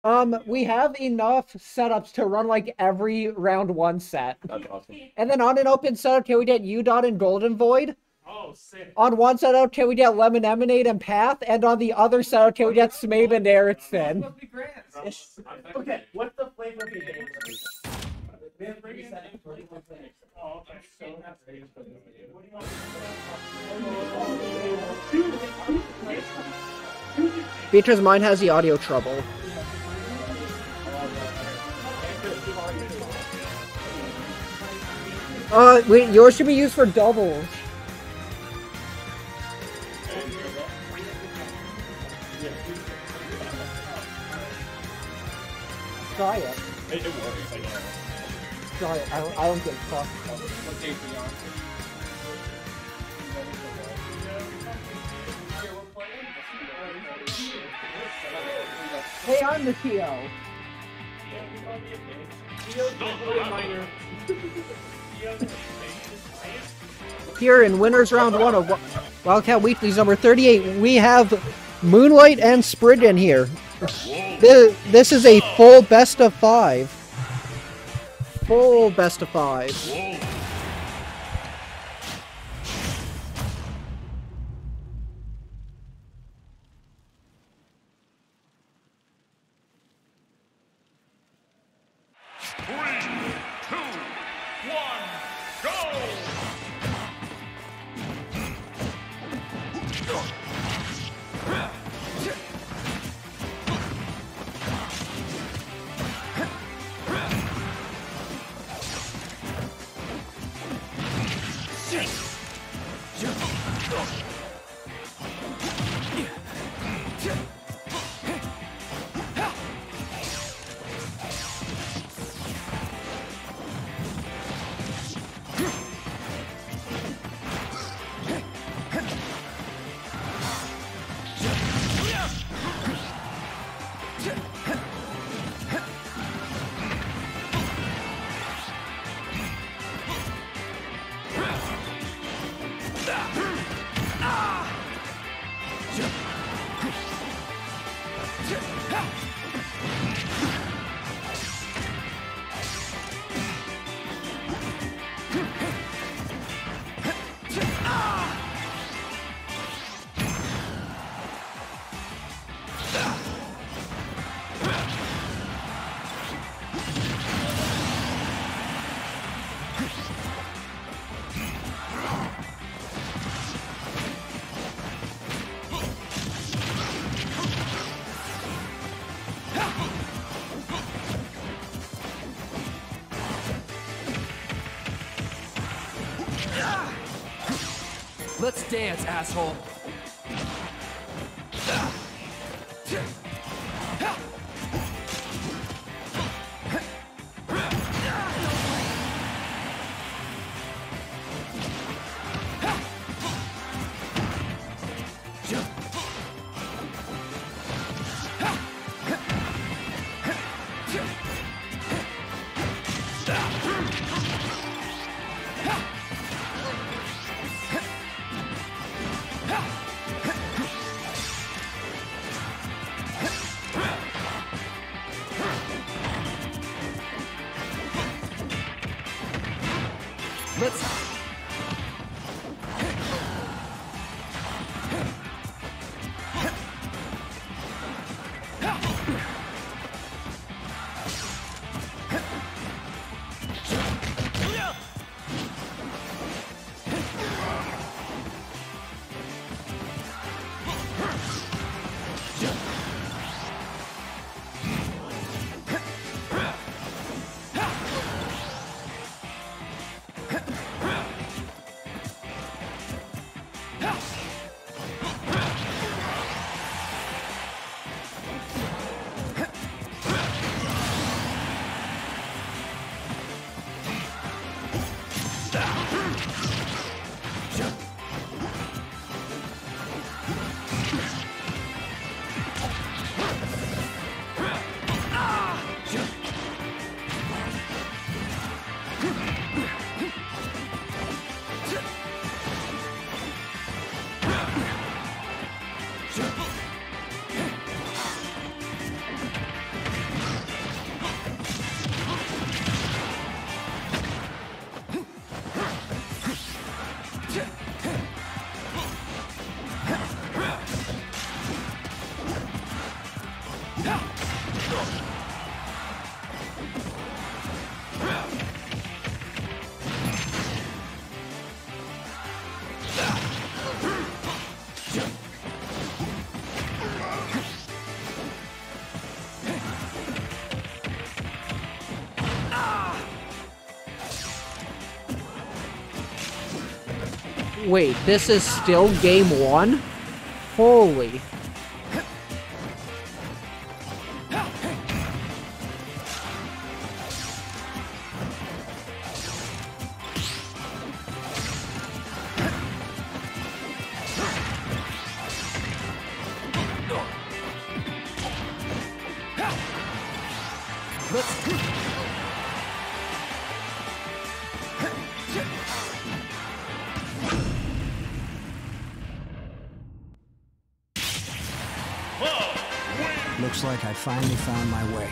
We have enough setups to run like every round one set. That's awesome. And then on an open setup, can we get Udon and Golden Void? Oh, sick. On one setup, can we get Lemon Emanate and Path? And on the other setup, can we get Smabe and Erickson? Okay, what's the flavor of the game? We have three settings for different things. Oh, okay. Beatrice, mine has the audio trouble. Wait, yours should be used for doubles. Try it. It works, I know. Try it. I don't get fucked. What days are you on? Hey, I'm the TO. Here in winners round one of Wildcat Weekly's number 38, we have Moonlight and Spriggan here. This is a full best of 5. Full best of 5. Let's dance, asshole. Let's... Wait, this is still game 1? Holy. Looks like I finally found my way.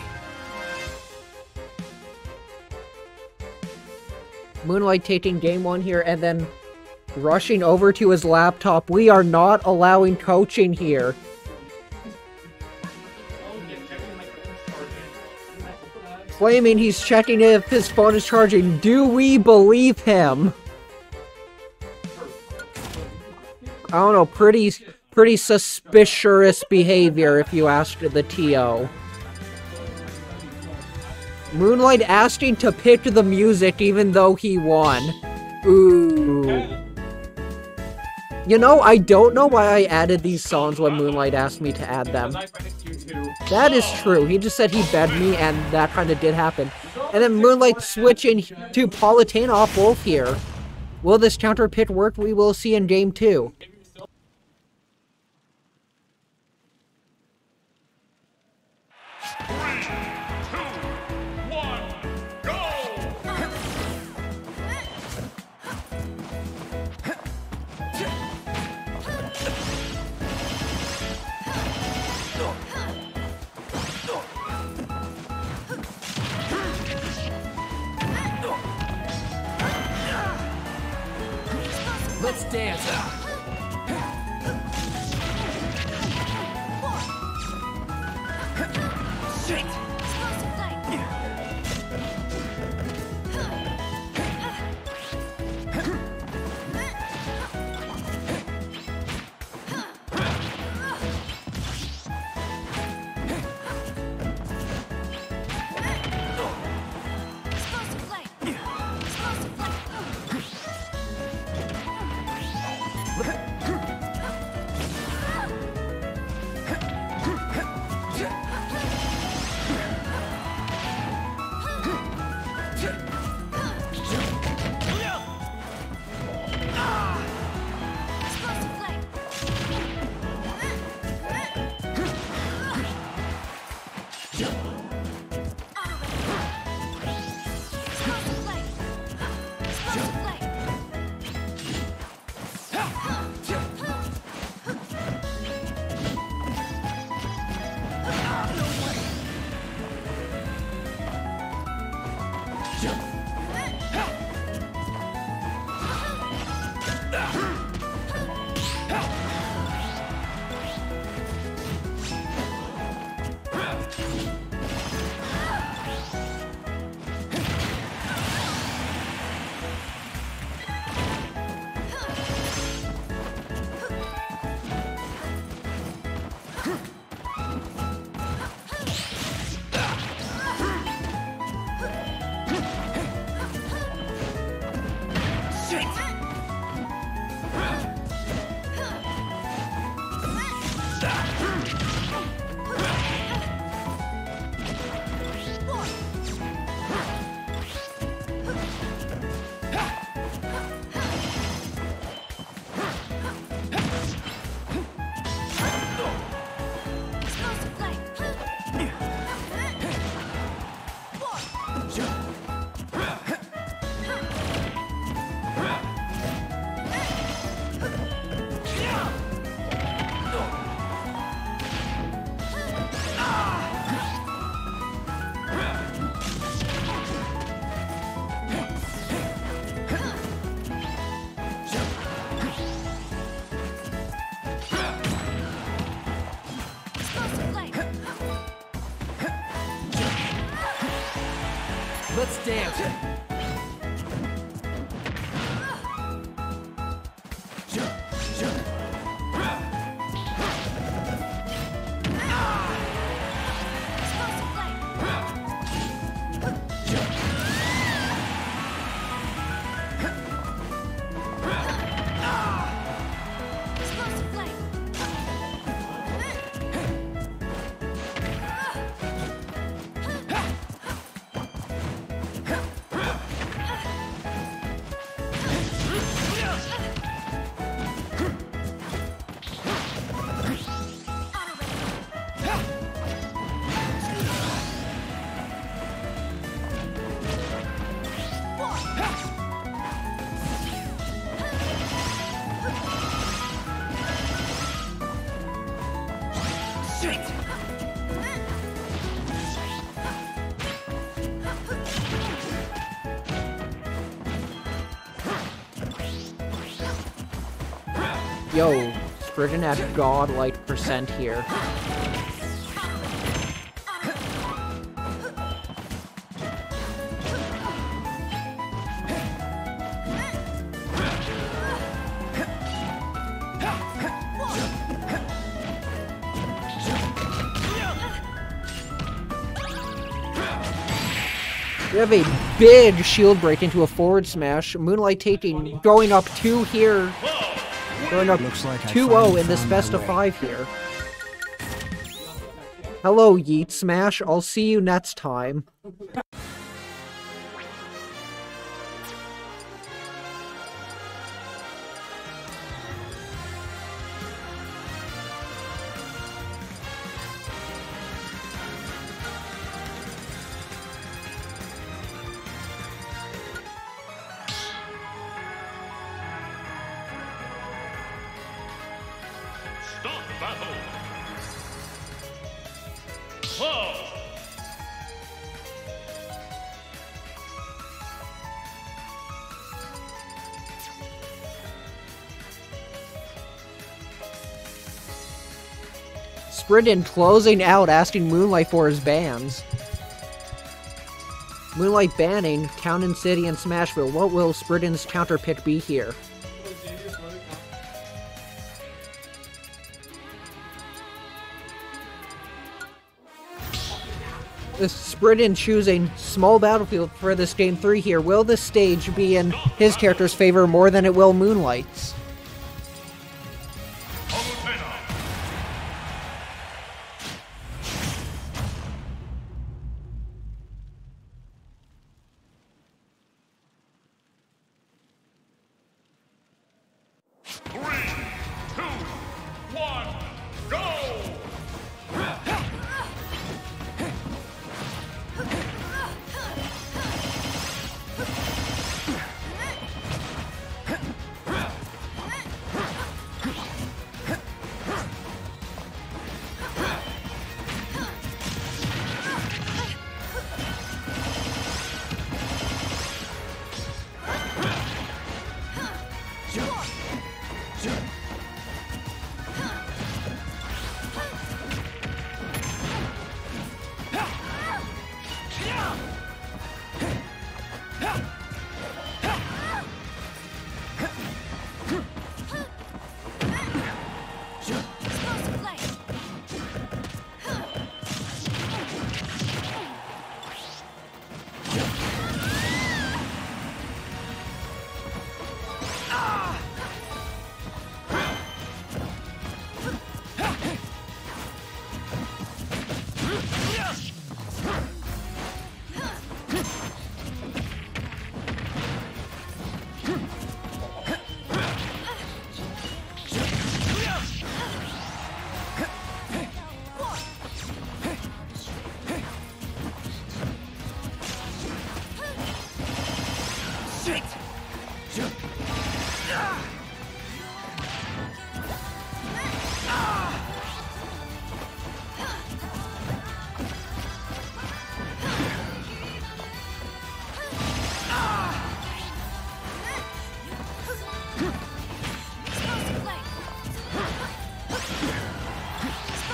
Moonlight taking game 1 here and then rushing over to his laptop. We are not allowing coaching here. Claiming he's checking if his phone is charging. Do we believe him? I don't know, pretty suspicious behavior if you asked the TO. Moonlight asking to pick the music even though he won. Ooh. You know, I don't know why I added these songs when Moonlight asked me to add them. That is true. He just said he begged me, and that kind of did happen. And then Moonlight switching to Palutena off Wolf here. Will this counter pit work? We will see in game 2. Let's dance. Shit. Let's dance. Yo, Spriggan at godlike percent here. We have a big shield break into a forward smash. Moonlight taking, going up 2 here. Going up Looks like I 2-0 finally in this found my best of way. 5 here. Hello, Yeet Smash. I'll see you next time. Start battle. Whoa. Spriggan closing out, asking Moonlight for his bans. Moonlight banning Town & City and Smashville. What will Spriggan's counter pick be here? Spriggan choosing small battlefield for this game 3 here. Will this stage be in his character's favor more than it will Moonlight's?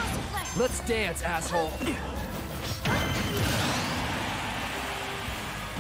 Let's dance, asshole.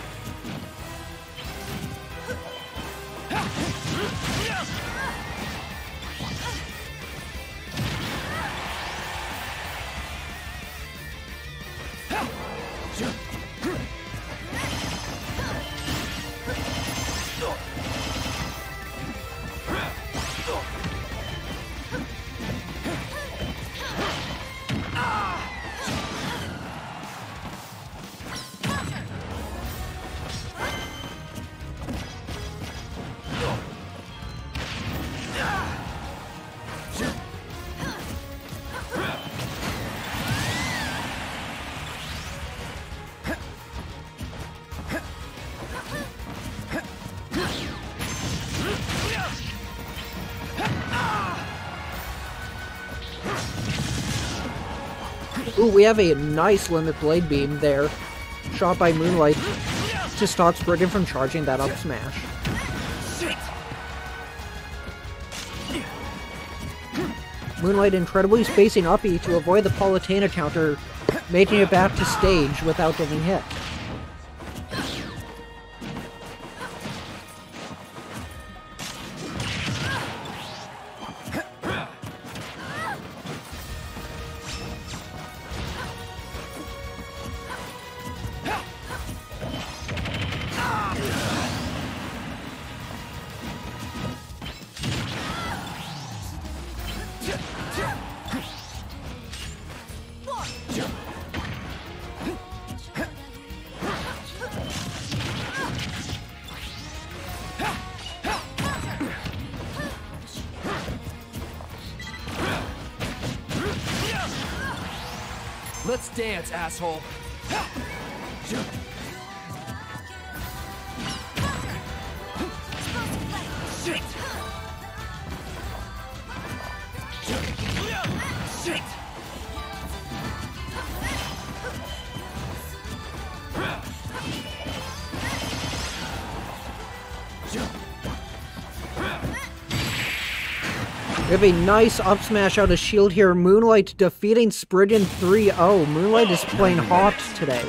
Ooh, we have a nice limit blade beam there. Shot by Moonlight to stop Spriggan from charging that up smash. Moonlight incredibly spacing up E to avoid the Palutena counter, making it back to stage without getting hit. Let's dance, asshole. We have a nice up smash out of shield here. Moonlight defeating Spriggan 3-0. Moonlight is playing hot today.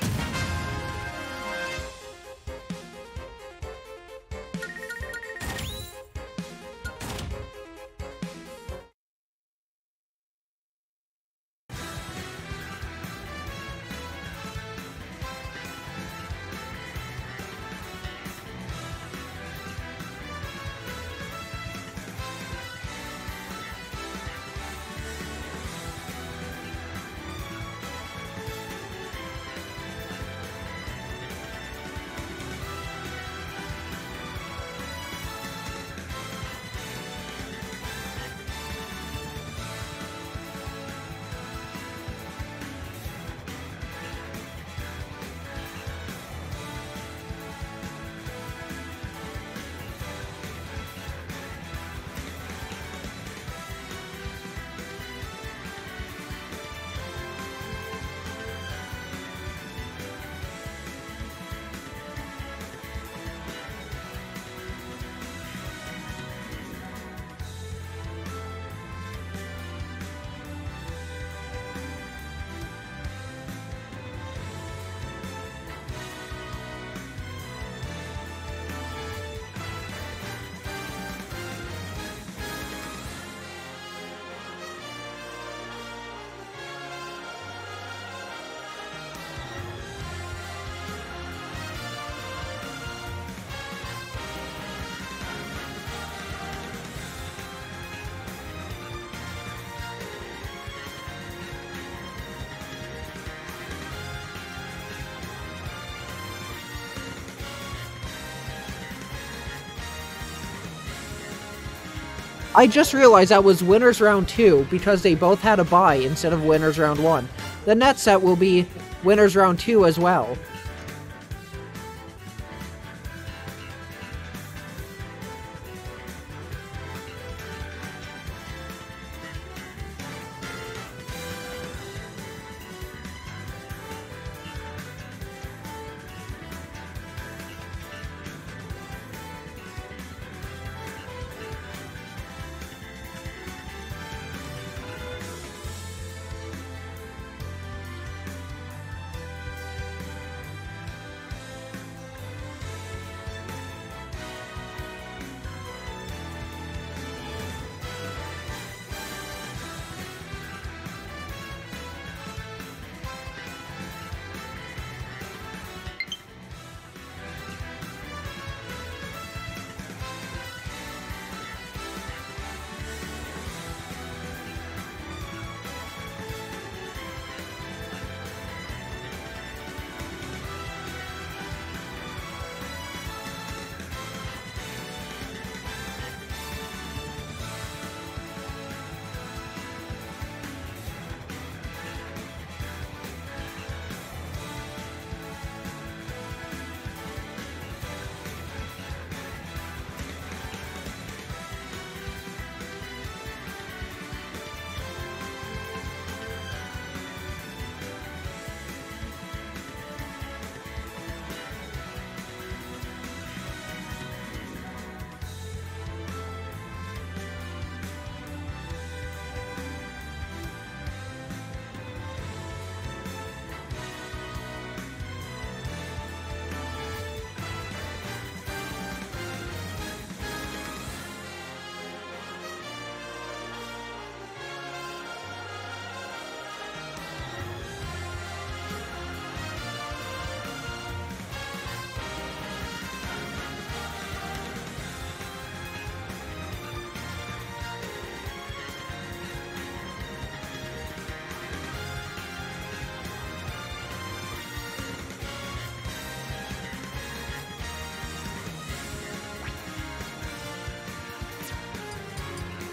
I just realized that was winners round 2 because they both had a bye instead of winners round 1. The next set will be winners round 2 as well.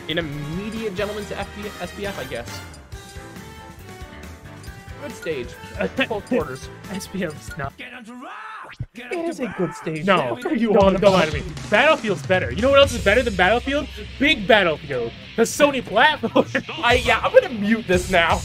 Intermediate gentleman to SPF, I guess. Good stage. Close quarters. SPF's not. It is a good stage. No, don't lie to me. Battlefield's better. You know what else is better than Battlefield? Big Battlefield. The Sony platform. Yeah, I'm gonna mute this now.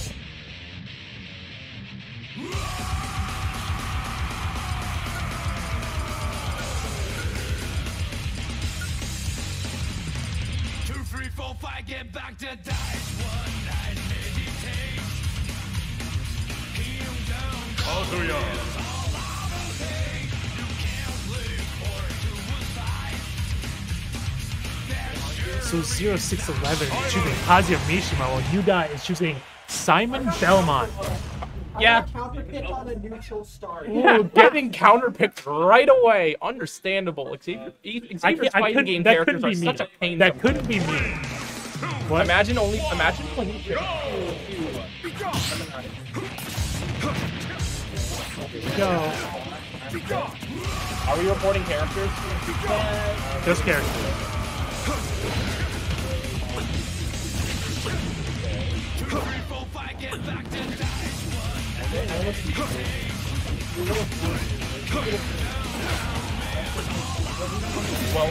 Get back to dice one night meditate. Heal down. All through yours. So 0611 is choosing Kazuya Mishima while Yuda is choosing Simon Belmont. Yeah. Counterpick on a neutral star. Ooh, getting counterpicked right away. Understandable. Xavier's fighting game characters are such a pain. That couldn't be me. What? Imagine playing Go. Are we reporting characters? Just characters. Well,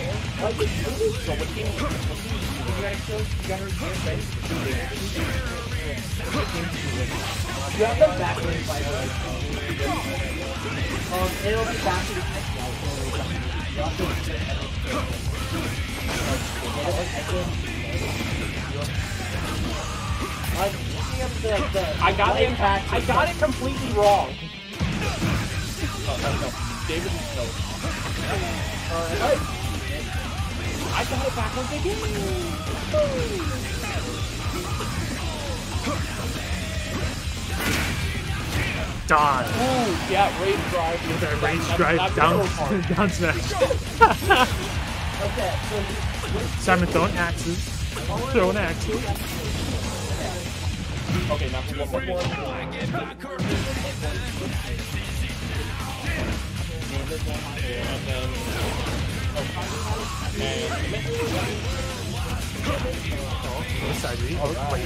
You have them backwards by the way. It'll be backwards. I got it completely wrong. No. David, no. I got it backwards again. Die. Ooh, yeah, rage drive. With our range drive down smash. Okay, so Simon throwing axes. Throwing axes. Okay, now for one more. What side are you? Oh, wait,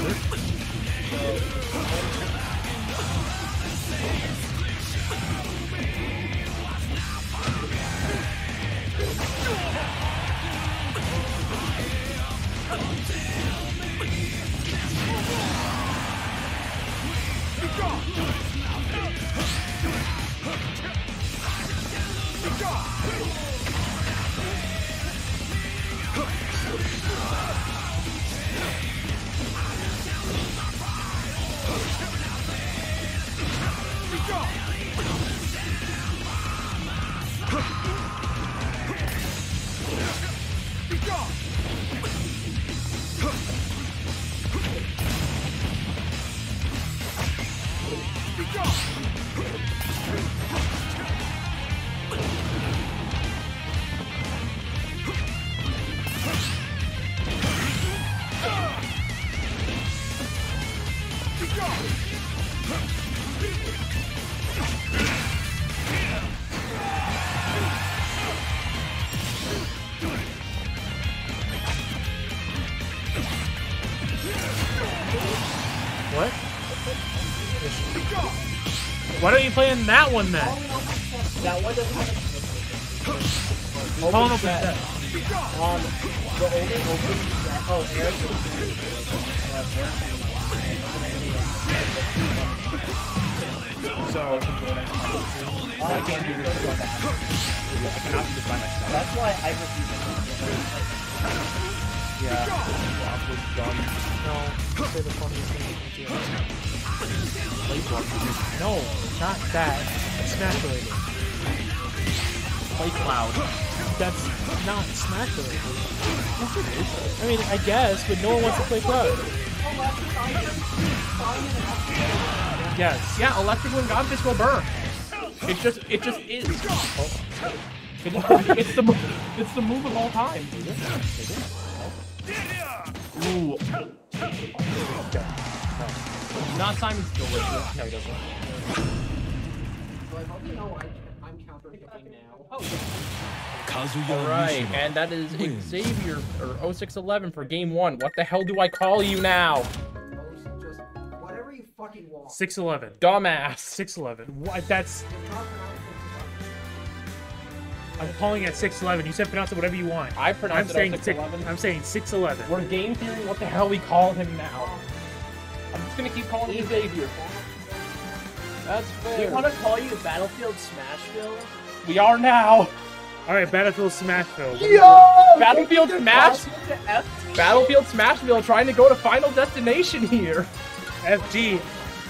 What? Why don't you play in that one then? that one doesn't have Hold on, set. the only open set. Oh, Eric. So, I can't do this. I cannot do this by myself. That's why I refuse to. Yeah. No, say the funniest thing you can do. No, not that. Smash related. Play Cloud. That's not Smash related. Yes, it is. I mean, I guess, but no one wants to play Cloud. Yes. Yeah, Electric Wind Godfish will burn. It just is. It's the move of all time. Ooh. Not Simon Still. No, he doesn't. So I hope you know I'm I'm counter-picking now. Alright, and that is Xavier, or 0611 for game 1. What the hell do I call you now? Just whatever you fucking want. 611. Dumbass. 611. What? That's. I'm calling it 611. You said pronounce it whatever you want. I pronounced it 611. I'm saying 611. We're game theory. What the hell we call him now? I'm just gonna keep calling him Xavier. That's fair. Do you want to call you Battlefield Smashville? We are now. All right, Battlefield Smashville. Yo! Battlefield Smash. Battlefield Smashville trying to go to Final Destination here. FG.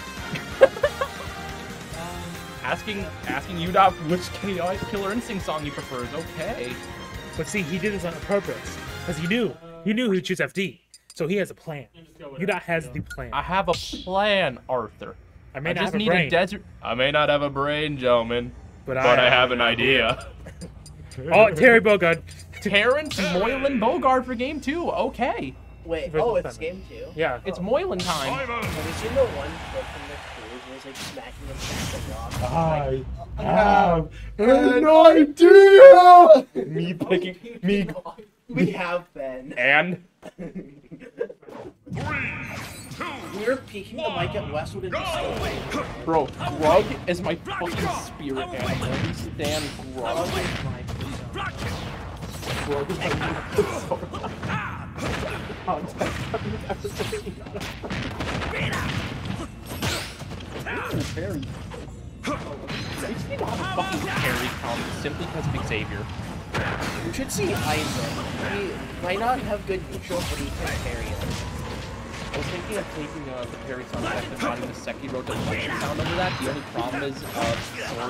Asking UDOT which Killer Instinct song he prefers. Okay. But see, he did this on purpose because he knew he'd choose FD, so he has a plan. UDOT has the plan. I have a plan, Arthur. I may not have a brain. I may not have a brain, gentlemen, but I have an idea. Oh, Terry Bogard. Terrence Moylan Bogard for game 2. Okay. Wait, oh, it's game 2? Yeah. It's Moylan time. Have you seen the one clip from the cruise where he's like smacking him back the rock? I have an idea! Me picking me. We have been. And We were peeking the mic at Westwood in the store. bro, Grug is my fucking spirit animal. We stand Grug. Grug is my Parry. We just need to have a fucking parry count simply because of Xavier. You should see Isaac. He might not have good neutral, but he can parry it. I was thinking of taking the parry sound effect and adding the Sekiro deflection sound over that. The only problem is sword.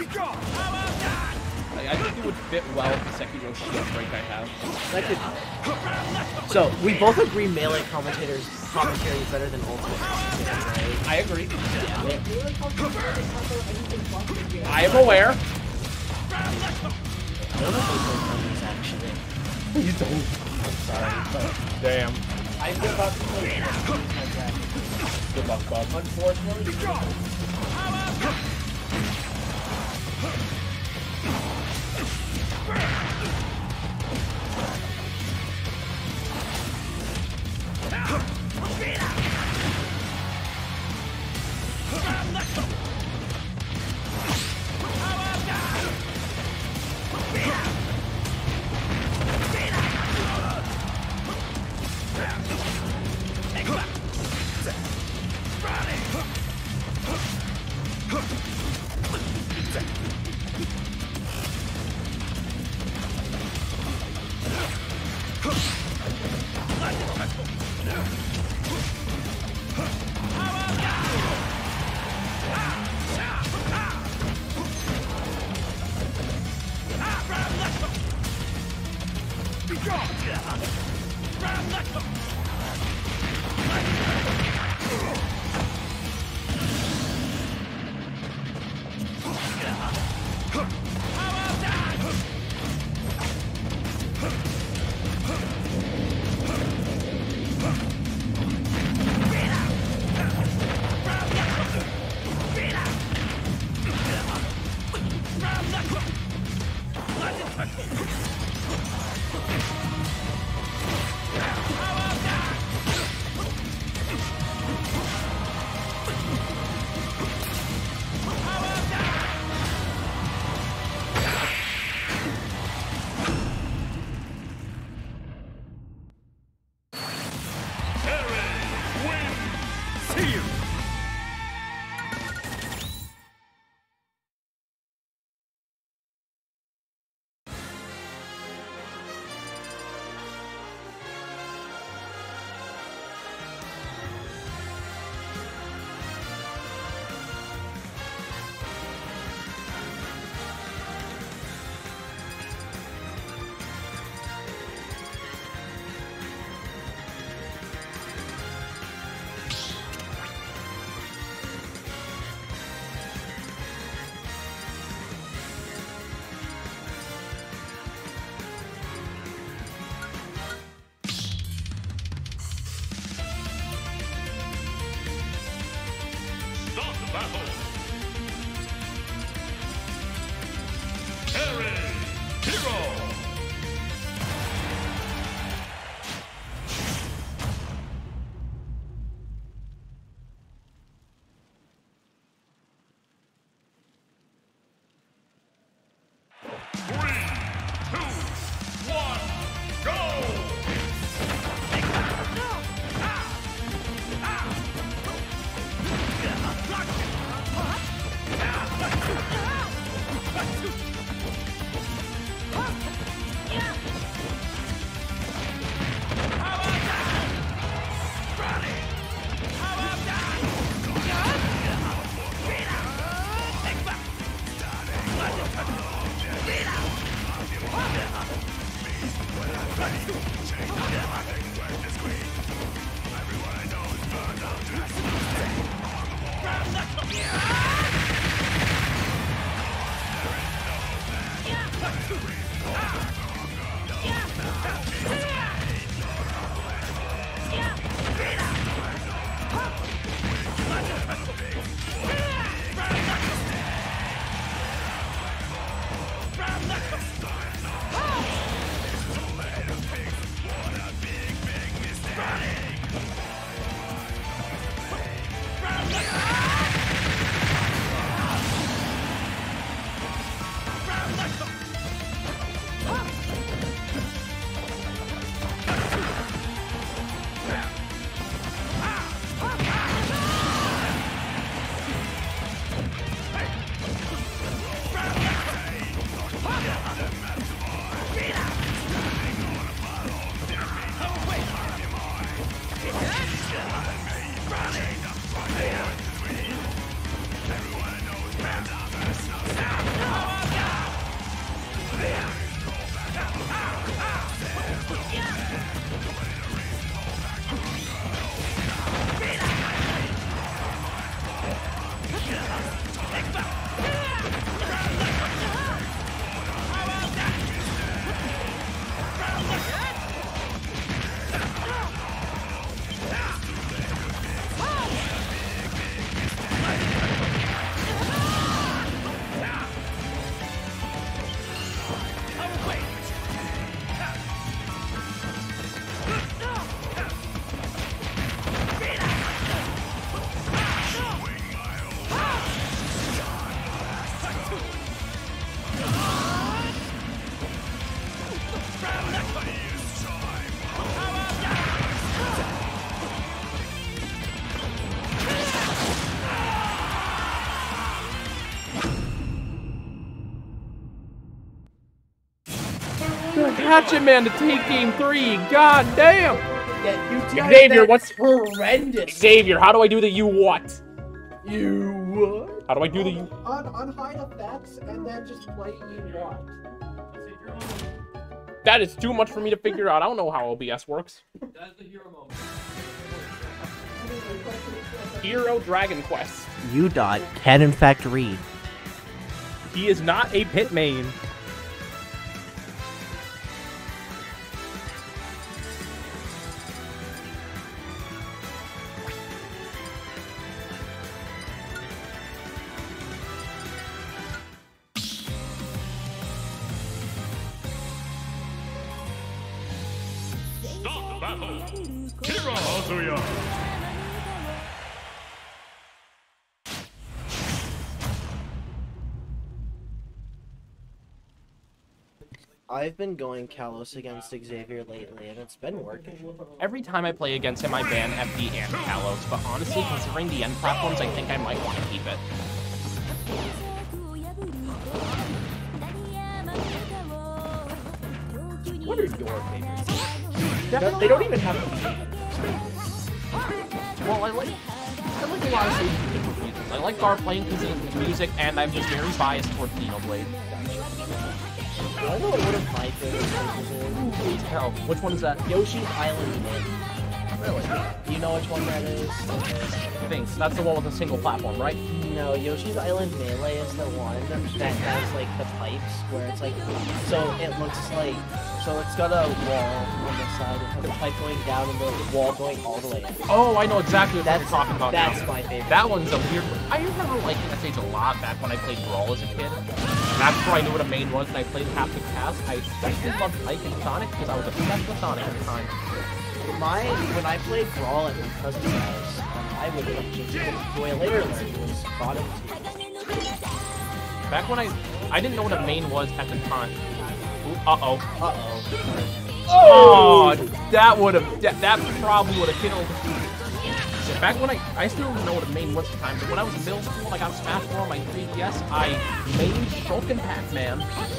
I think it would fit well with the Sekiro shield break I have. That could... So, we both agree melee commentary is better than ultimate commentary, right? I agree. I am aware. I don't know if those actually. You don't. I'm sorry, but damn. I'm about to play Good luck, bud. Unfortunately, Running! Perry Hero. Hatchet-Man to take game 3. God damn. Yeah, you did Xavier, that. what's Horrendous. Xavier? How do I do the you what? You what? How do I do the you? On hide effects and then just play you want. That is too much for me to figure out. I don't know how OBS works. That's the hero moment. Hero Dragon Quest. You can in fact read. He is not a pit main. Start the battle. Hero Kazuya. I've been going Kalos against Xavier lately, and it's been working. Every time I play against him, I ban FD and Kalos, but honestly, considering the end platforms, I think I might want to keep it. What are your favorites? They don't even have Well, I like a lot of Sage different reasons. I like Garplane because of the music, and I'm just very biased towards Xenoblade. I know what one of my favorite places is. Please tell. Which one is that? Yoshi's Island Mid. Really? Do you know which one that is? Thanks. That's the one with a single platform, right? No, Yoshi's Island Melee is the one that has like the pipes where it's like, so it looks like So it's got a wall on the side. It has a pipe going down and the wall going all the way in. Oh, I know exactly what you're That's talking about That's now. my favorite. That one's a weird one. I remember liking that stage a lot back when I played Brawl as a kid. Back before I knew what a main was and I played half the cast, I especially loved Ike and Sonic because I was obsessed with Sonic at the time. When I played Brawl at my cousin's house, I would just enjoy it later. Like it was bottom two. Back when I didn't know what a main was at the time. Ooh, uh-oh. Oh, that would have, that probably would have killed. Back when I still didn't know what a main was at the time, but when I was in middle school, I got Smash 4 on my 3DS, I mained Shulk and Pac-Man.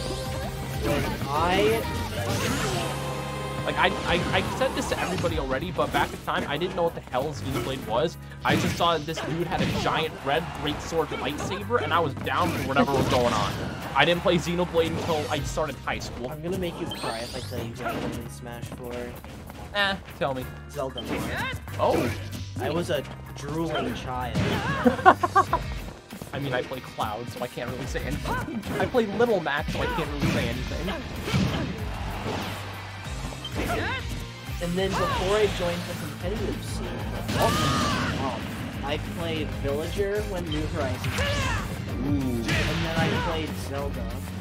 Like, I said this to everybody already, but back at the time, I didn't know what the hell Xenoblade was. I just saw this dude had a giant red greatsword lightsaber, and I was down for whatever was going on. I didn't play Xenoblade until I started high school. I'm gonna make you cry if I tell you what I played in Smash 4. Tell me. Zelda. Oh. I was a drooling child. I mean, I play Cloud, so I can't really say anything. I play Little Mac, so I can't really say anything. And then before I joined the competitive scene, I played Villager when New Horizons. And then I played Zelda.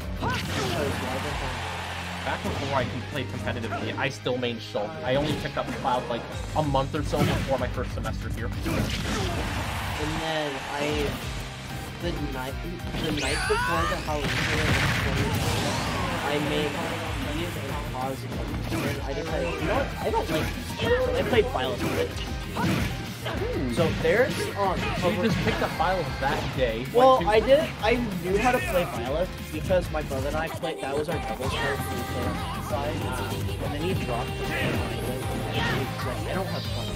Back before I played competitively, I still mained Shulk. I only picked up Cloud like a month or so before my first semester here. And then the night before the Halloween I made Eve and Cosmo. And then I decided, you know what, I don't like these games. So I played Violet with So there's You just picked up Violet that day. Well, I knew how to play Violet because my brother and I played, that was our doubles card for the side. And then he dropped the game on it. And he was like, I don't have fun.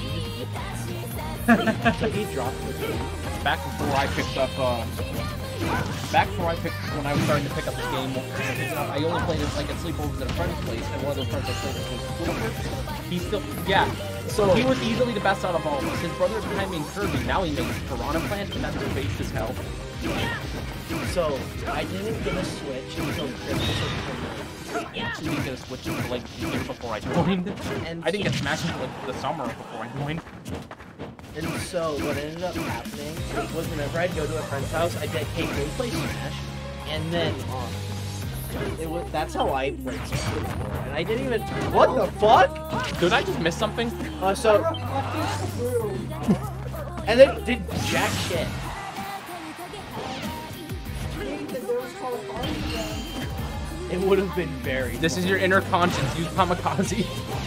So he dropped the game. Back before I picked up, when I was starting to pick up the game, I only played it like at sleepovers at a friend's place, and one of those friends I played with was Wilbur. He's still, so he was easily the best out of all of us. His brother at the time made Kirby, now he makes Piranha Plant, and that's based as hell. So, I didn't get a Switch until Christmas of 2019. I actually didn't get a Switch until like the year before I joined. And I didn't get Smash until like the summer before I joined. And so what ended up happening was whenever I'd go to a friend's house, I'd be like, hey, go play Smash. And then, that's how I played Smash before. And I didn't even, what the fuck? Did I just miss something? And then did jack shit. It would have been very This is your inner conscience, use Kamikaze.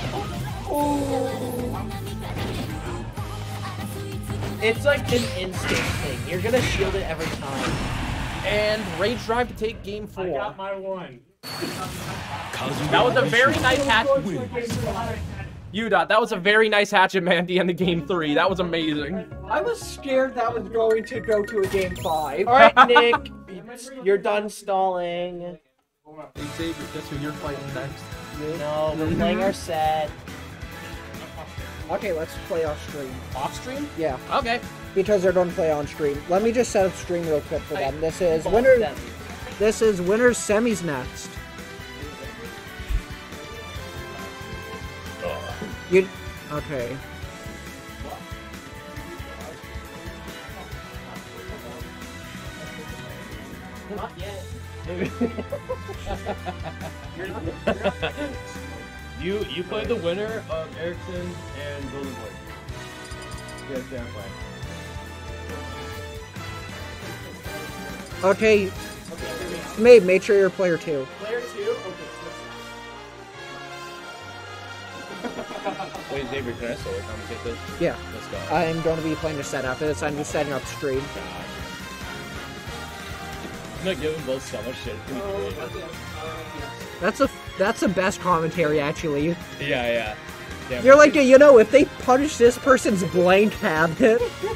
It's like an instant thing. You're gonna shield it every time. And Rage Drive to take game 4. I got my one. That was a very nice hatchet. Udot, that was a very nice hatchet man at the end of game 3. That was amazing. I was scared that was going to go to a game 5. Alright, Nick. You're done stalling. Hey Xavier, guess who you're fighting next? No, we're playing our set. Okay, let's play off stream. Off stream? Yeah, Okay. because they're going to play on stream. Let me just set up stream real quick for them. This is Winner. winners semis next. Okay. Not yet. You played the winner of Erickson and Golden Boy. You guys can't play. Okay. Mabe, make sure you're player 2. Player 2? Okay. Wait, Xavier, can I solo commentate this? Yeah. Let's go. I'm going to be playing a set after this. I'm just setting up stream. I'm not giving both so much shit. That's the best commentary, actually. Yeah. Damn. You're like, you know, if they punish this person's blank cabinet. Oh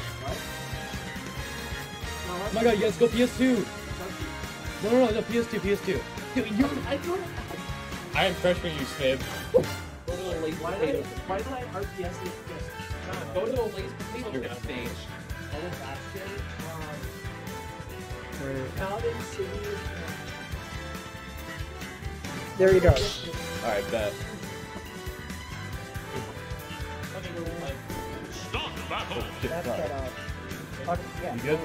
my god, you guys go PS2! No, PS2. Dude, I am freshman, you snib. Why did I RPS this? Go to a lazy potato stage. There you go. Alright, bet. You good?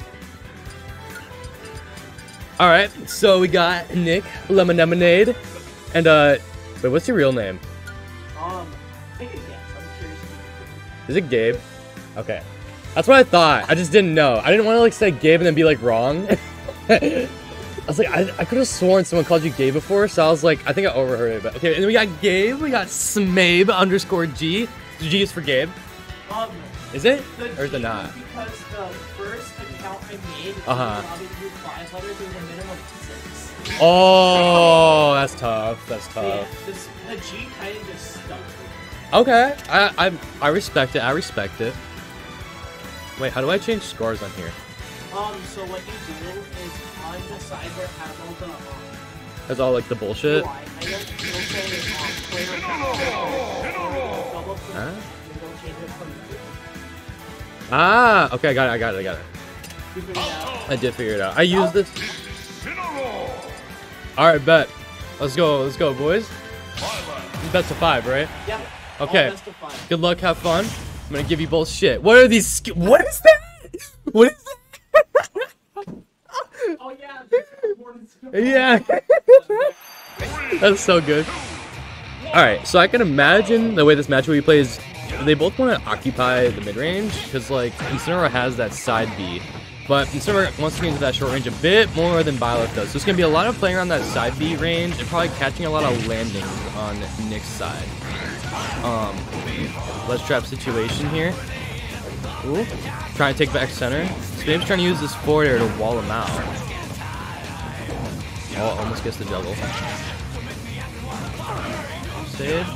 Alright, so we got Nick, Lemon Lemonade, and wait, what's your real name? I think it's yes. I'm curious. Is it Gabe? Okay. That's what I thought. I just didn't know. I didn't want to like say Gabe and then be like wrong. I was like, I could have sworn someone called you Gabe before, so I was like, I think I overheard it. But okay, and then we got Gabe, we got Smabe _G. G is for Gabe. Is it? Or is it not? Because the first account I made, probably do 5 letters with a minimum of 6. Oh, that's tough. That's tough. Yeah, the G kind of just stuck. Okay, I respect it. I respect it. Wait, how do I change scores on here? So what you do is on the side where it has all the That's all like the bullshit. UI, I don't say player double click, Huh? and don't change it from Ah, okay, I got it. you figure it out. I did figure it out. I used this. All right, bet. Let's go, boys. Best of 5, right? Yeah. Okay. All best of 5. Good luck. Have fun. I'm gonna give you both shit. What are these? What is that? What is that? Oh yeah. Yeah. That's so good. Alright, so I can imagine the way this match will be played is they both want to occupy the mid-range, because like Incineroar has that side B, but Incineroar wants to get into that short range a bit more than Byleth does. So it's going to be a lot of playing around that side B range and probably catching a lot of landings on Nick's side. Let's trap situation here. Ooh. Trying to take back center. Spade's trying to use this forward air to wall him out. Oh, almost gets the juggle. Save.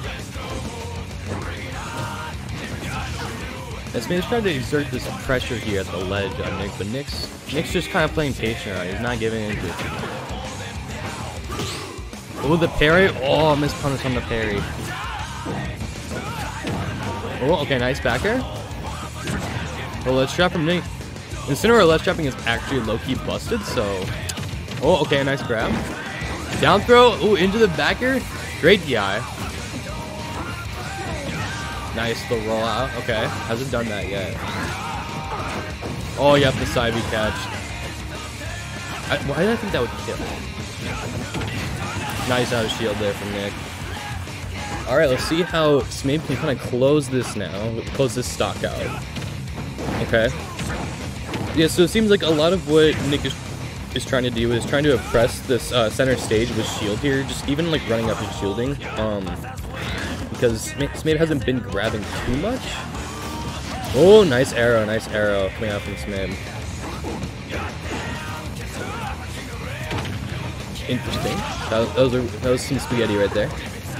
And Spade's trying to exert this pressure here at the ledge on Nick, but Nick's just kind of playing patient right? He's not giving into it. Oh, the parry. Oh, mispunish on the parry. Oh, okay, nice backer. Well, let's trap from Nick. Incineroar ledge trapping is actually low-key busted, so... Oh, okay, nice grab. Down throw. Ooh, into the backer. Great DI. Nice, the rollout. Okay, hasn't done that yet. Oh, yep, the side B catch. Why did I think that would kill? Nice out of shield there from Nick. Alright, let's see how Smabe can kind of close this now. Close this stock out. Okay. Yeah, so it seems like a lot of what Nick is trying to do is trying to oppress this center stage with shield here, just even like running up and shielding, because Smabe hasn't been grabbing too much. Oh, nice arrow coming out from Smabe. Interesting. That was some spaghetti right there.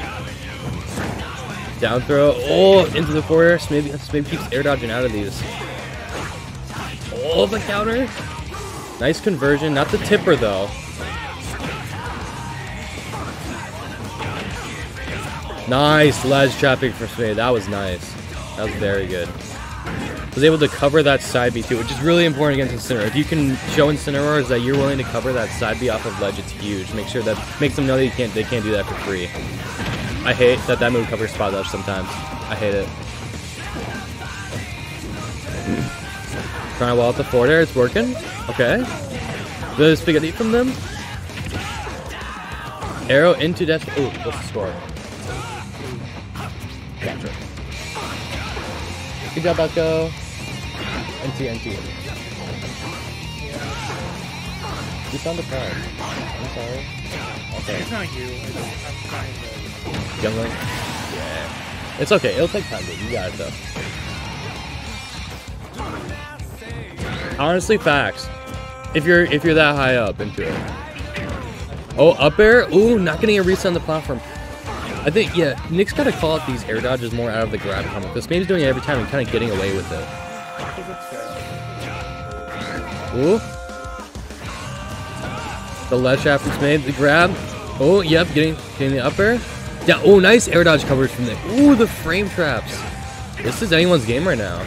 Down throw. Oh, into the forward air. Smabe keeps air dodging out of these. Oh, the counter. Nice conversion. Not the tipper, though. Nice ledge trapping for Smabe. That was nice. That was very good. Was able to cover that side B too, which is really important against Incineroar. If you can show Incineroar that you're willing to cover that side B off of ledge, it's huge. Make sure that makes them know that they can't do that for free. I hate that move covers spot ledge sometimes. I hate it. Trying to wall out the forward air, it's working. Okay. The spaghetti from them. Arrow into dash. Ooh, what's the score? Gotcha. Good job, Echo. NT. You sound deprived. I'm sorry. Okay. It's not you. I'm trying to... Youngling? Yeah. It's okay. It'll take time, dude. You got it, though. Honestly, facts. If you're that high up into it. Oh, up air? Ooh, not getting a reset on the platform. I think, yeah, Nick's got to call out these air dodges more out of the grab combo, because Smabe's doing it every time and kind of getting away with it. Ooh. The ledge trap from Smabe, the grab. Oh, yep, getting the up air. Yeah, oh, nice air dodge coverage from Nick. Ooh, the frame traps. This is anyone's game right now.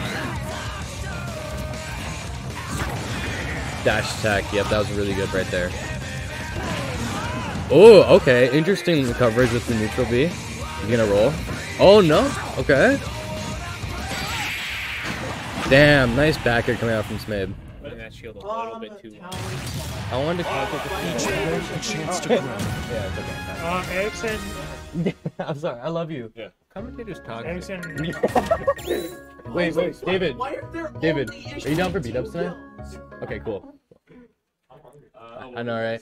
Dash attack, yep, that was really good right there. Oh, okay. Interesting coverage with the neutral B. He's gonna roll. Oh, no. Okay. Damn, nice back air coming out from Smabe. Putting that shield a little bit too long. I wanted to contact the Chance to grow. Yeah, it's okay. Erickson. I'm sorry. I love you. Yeah. Commentators talk. Erickson. Wait, David. Why are there David, only are you down for issues beat-ups with tonight? films? Okay, cool. I know, right?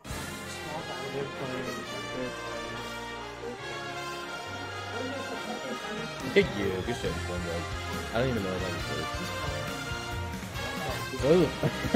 Thank you. Good shit, bro. I don't even know what that is.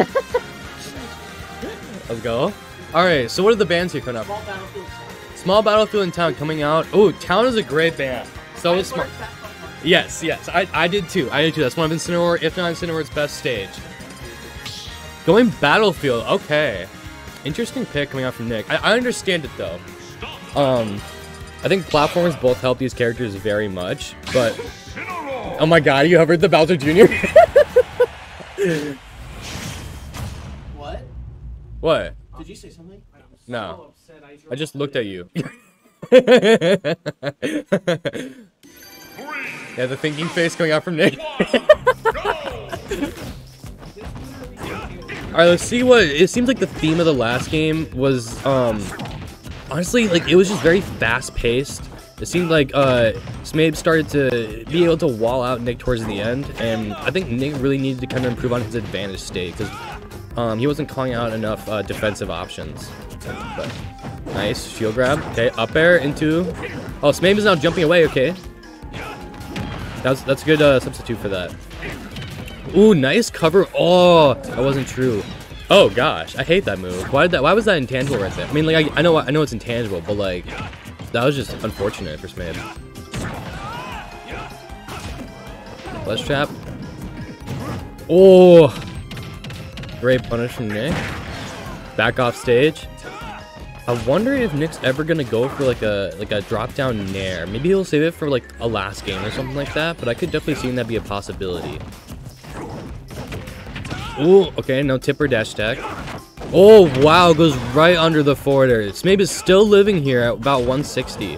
Let's go. Alright, so what are the bands here coming up? Small Battlefield. Small Battlefield in Town coming out. Oh, Town is a great band. So is Smart. Yes, I did too. That's one of Incineroar, if not Incineroar's best stage. Going Battlefield, okay. Interesting pick coming out from Nick. I understand it though. I think platforms both help these characters very much, but oh my god, you hovered the Bowser Jr. What? What? Did you say something? No. I just looked at you. Yeah, the thinking face coming out from Nick. Alright, let's see what... It seems like the theme of the last game was, honestly, like, it was just very fast-paced. It seemed like, Smabe started to be able to wall out Nick towards the end, and I think Nick really needed to kind of improve on his advantage state, because, he wasn't calling out enough, defensive options. But, nice, shield grab. Okay, up air into... Oh, Smabe is now jumping away, okay. That's a good, substitute for that. Ooh, nice cover. Oh, that wasn't true. Oh gosh, I hate that move. Why was that intangible right there? I mean, like I know it's intangible, but like that was just unfortunate for Smabe. Flesh trap. Oh, great punish from Nick. Back off stage. I wonder if Nick's ever gonna go for like a drop down nair. Maybe he'll save it for like a last game or something like that. But I could definitely see that be a possibility. Ooh, okay, no tipper dash attack. Oh, wow, goes right under the forwarder. Smabe is still living here at about 160.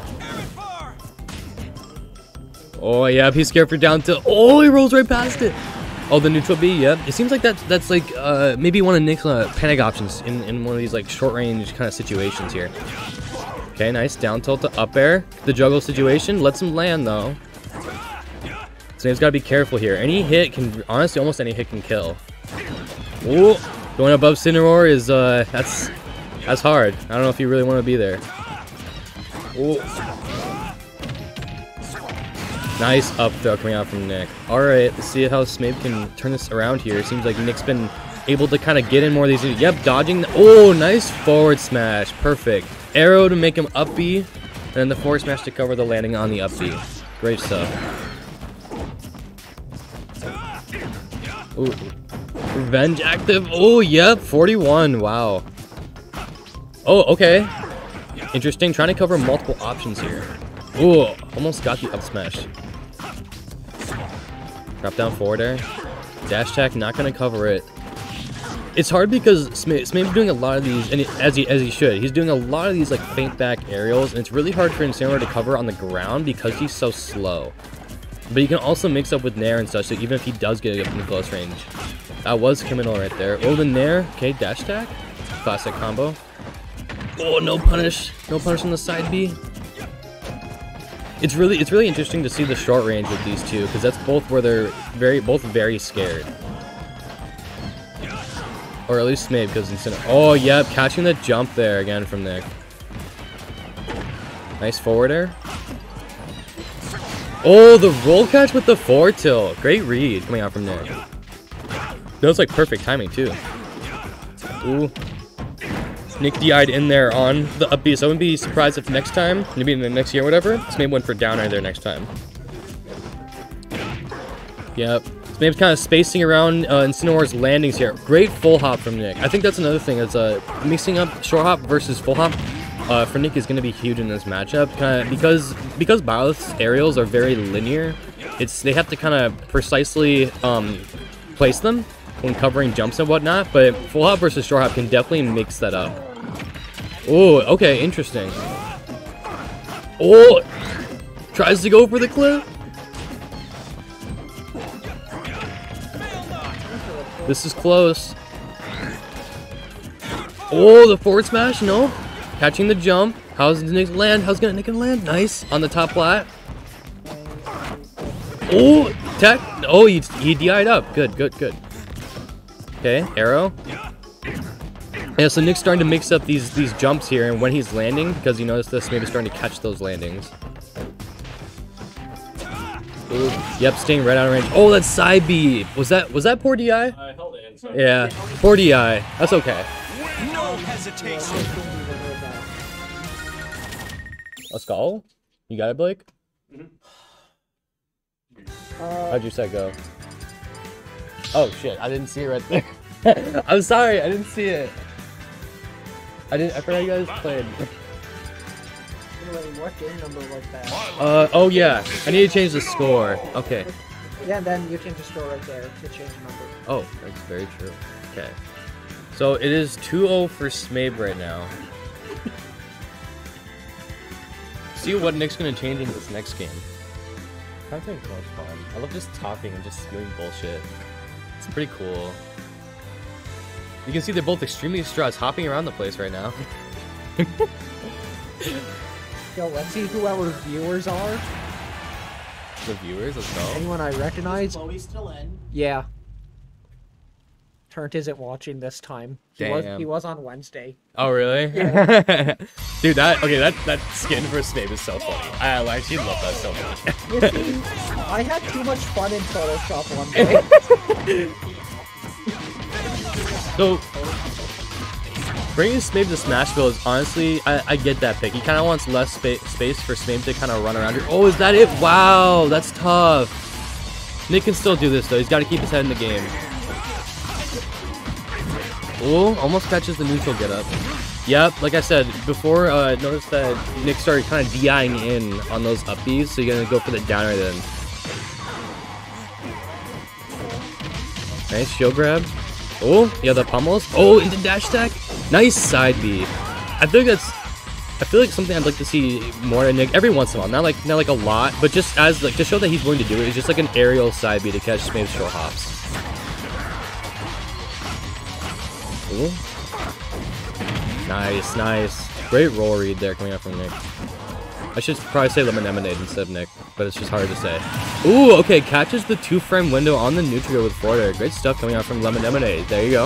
Oh, yeah, he's scared for down tilt. Oh, he rolls right past it. Oh, the neutral B, yep. It seems like that's like maybe one of Nick's panic options in one of these like short range kind of situations here. Okay, nice down tilt to up air. The juggle situation lets him land though. Smabe's got to be careful here. Any hit can, honestly, almost any hit can kill. Ooh, going above Incineroar is that's hard. I don't know if you really want to be there. Ooh. Nice up throw coming out from Nick. Alright, let's see how Smabe can turn this around here. It seems like Nick's been able to kind of get in more of these. Yep, dodging. Oh, nice forward smash. Perfect. Arrow to make him up B, and then the forward smash to cover the landing on the up B. Great stuff. Ooh. Revenge active. Oh, yep, 41. Wow. Oh, okay. Interesting. Trying to cover multiple options here. Ooh, almost got the up smash. Drop down forward air. Dash attack, not gonna cover it. It's hard because Smabe's doing a lot of these, and as he should. He's doing a lot of these like feint back aerials, and it's really hard for Incineroar to cover on the ground because he's so slow. But you can also mix up with Nair and such, so even if he does get it up in the close range. That was criminal right there. Oh, the Nair. Okay, dash attack. Classic combo. Oh, no punish. No punish on the side B. It's really interesting to see the short range with these two, because that's both where they're both very scared. Or at least Smabe, because instead of, oh, yep, catching the jump there again from Nick. Nice forward air. Oh, the roll catch with the forward tilt. Great read coming out from Nick. That was like perfect timing too. Ooh. Nick DI'd in there on the up B, so I wouldn't be surprised if next time, maybe in the next year or whatever, Smabe went for down air there next time. Yep. Smabe's kind of spacing around Incineroar's landings here. Great full hop from Nick. I think that's another thing. It's mixing up short hop versus full hop for Nick is going to be huge in this matchup. Because Byleth's aerials are very linear, they have to kind of precisely place them when covering jumps and whatnot, but full hop versus short hop can definitely mix that up. Oh, okay, interesting. Oh, tries to go for the clip. This is close. Oh, the forward smash, no. Catching the jump. How's Nick land? How's Nick gonna land? Nice on the top flat. Oh, tech. Oh, he DI'd up. Good, good, good. Okay, arrow. Yeah, so Nick's starting to mix up these jumps here, and when he's landing, because you notice this, maybe starting to catch those landings. Ooh, yep, staying right out of range. Oh, that's side B. Was that poor DI? I held it in. Yeah, poor DI. That's okay. No hesitation. A skull? You got it, Blake? How'd your set go? Oh shit, I didn't see it right there. I'm sorry, I didn't see it. I forgot you guys played. What game number was that? Oh yeah, I need to change the score. Okay. Yeah, then you change the score right there to change the number. Oh, that's very true. Okay. So it is 2-0 for Smabe right now. See what Nick's gonna change in this next game. I think it's most fun. I love just talking and just spewing bullshit. It's pretty cool. You can see they're both extremely stressed, hopping around the place right now. Yo, let's see who our viewers are. The viewers, let's go. Anyone I recognize? Chloe's still in. Yeah. Turnt isn't watching this time. He was on Wednesday. Oh really? Yeah. Dude, that skin for Smabe is so funny. I actually love that so much. You see, I had too much fun in Photoshop one day. So, bringing Smabe to Smashville is honestly, I get that pick. He kind of wants less space for Smabe to kind of run around here. Oh, is that it? Wow, that's tough. Nick can still do this though. He's got to keep his head in the game. Oh, almost catches the neutral get up. Yep, like I said before, notice that Nick started kind of DIing in on those up Bs, so you're going to go for the downer then. Nice shield grab. Oh, yeah, the pummels. Oh, into dash attack. Nice side B. I feel like something I'd like to see more in Nick every once in a while. Not like a lot, but just as like to show that he's willing to do it. It's just like an aerial side B to catch Smabe's short hops. Ooh. Nice, nice. Great roll read there coming out from Nick. I should probably say Lemon Lemonade instead of Nick, but it's just hard to say. Ooh, okay, catches the 2-frame window on the neutral with forward air. Great stuff coming out from Lemon Lemonade. There you go.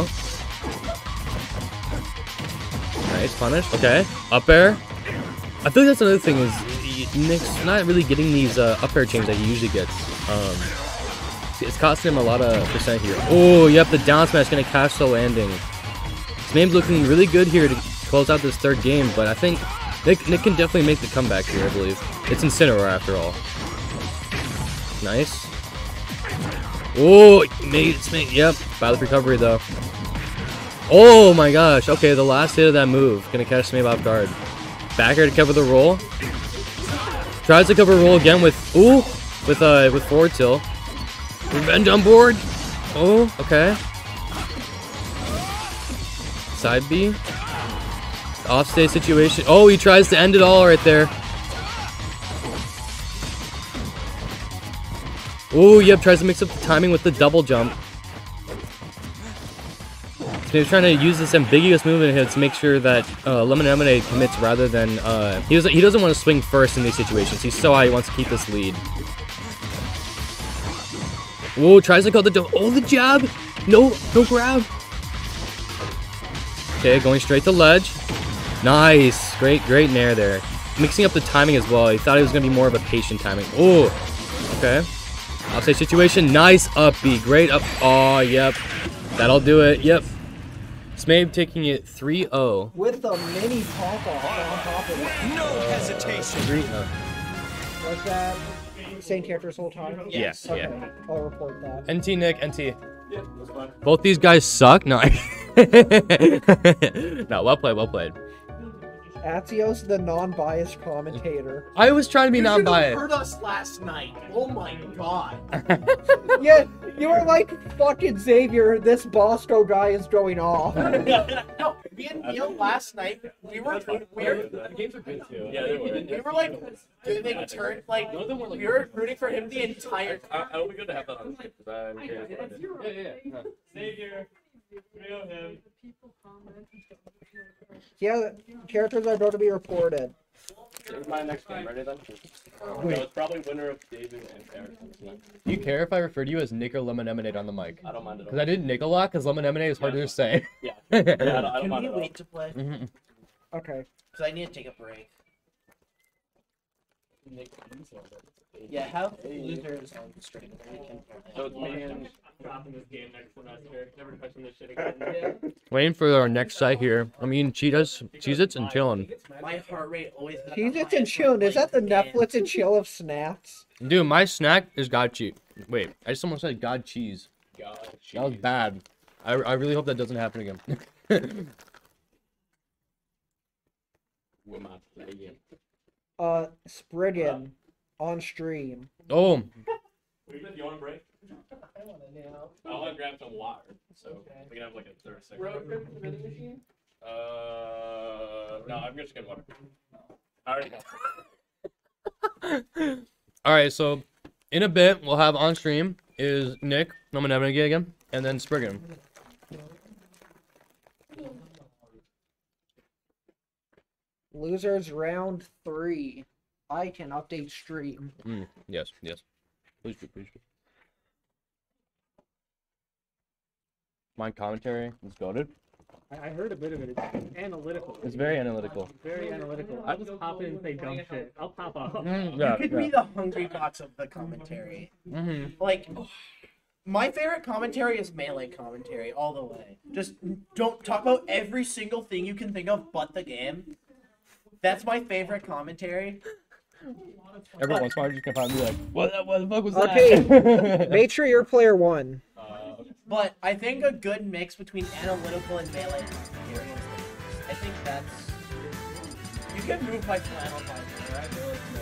Nice punish. Okay, up air. I feel like that's another thing is Nick's not really getting these up air chains that he usually gets. It's costing him a lot of percent here. Oh, yep, the down smash gonna catch the landing. Smabe's looking really good here to close out this third game, but I think Nick can definitely make the comeback here, I believe. It's Incineroar after all. Nice. Oh, made, yep. Battle recovery though. Oh my gosh. Okay, the last hit of that move. Gonna catch Smabe off guard. Back air to cover the roll. Tries to cover roll again with, ooh, with forward tilt. Revenge on board. Oh, okay. Side B. Offstage situation. Oh, he tries to end it all right there. Oh, yep, tries to mix up the timing with the double jump. So he's trying to use this ambiguous movement here to make sure that Lemon Lemonade commits rather than he doesn't want to swing first in these situations. He's so high, he wants to keep this lead. Whoa, tries to call the the jab. No grab. Okay, going straight to ledge. Nice. Great nair there. Mixing up the timing as well. He thought it was going to be more of a patient timing. Oh, okay. Offstage situation. Nice up B. Great up. Oh, yep. That'll do it. Yep. Smabe taking it 3-0. With a mini pop-off on top of it. No hesitation. 3-0. Was that same character this whole time? Yes, Okay, yeah. I'll report that. NT, Nick, NT. Yeah, that's fine. Both these guys suck? No. No, well played, well played. Azios, the non-biased commentator. I was trying to be non-biased. heard us last night. Oh my god. Yeah, you were like, fucking Xavier, this Bosco guy is going off. No, me and Neil last night, we were The games are good too. Yeah, they were. we were like giving turn like we were rooting for him the entire time. I'll be good to have that on. I'm curious about it. Yeah. Savior. Real him. Yeah, characters are going to be reported. Is my next game ready then? No, it's probably winner of David and Eric. Do you care if I refer to you as Nick or Lemonade on the mic? I don't mind at all. Because I did Nick a lot, because Lemonade is harder to say. Yeah. I don't Can mind we at all. wait to play? Mhm. Okay. Because I need to take a break. Yeah, have losers on the stream. We can So it's me and dropping this game next semester. Never touching this shit again. Waiting for our next site here. I'm eating Cheez-Its and chilling. My heart rate always. Cheez-Its and Chill. Is that the Netflix and Chill of snacks? Dude, my snack is God cheese. Wait, I just almost said God cheese. God, That was bad. I really hope that doesn't happen again. We're not playing. Spriggan on stream. Oh, You want a break? I'll have grab some water, so we can have like a 30-second. No, I'm just gonna water. I already have. all right. So, in a bit, we'll have on stream is Nick, Lemonade again, and then Spriggan. Losers round 3. I can update stream. Yes. Please do. My commentary is goated. I heard a bit of it. It's analytical. It's very analytical. Very analytical. I just pop in and say dumb shit. I'll pop off. Yeah. You could be the hungry box of the commentary. Like, my favorite commentary is melee commentary all the way. Just don't talk about every single thing you can think of but the game. That's my favorite commentary. Every once in a while, you can probably be like, what the fuck was Okay, that? make sure you're player 1. But I think a good mix between analytical and melee commentary is I think that's... You can move my flannel by right?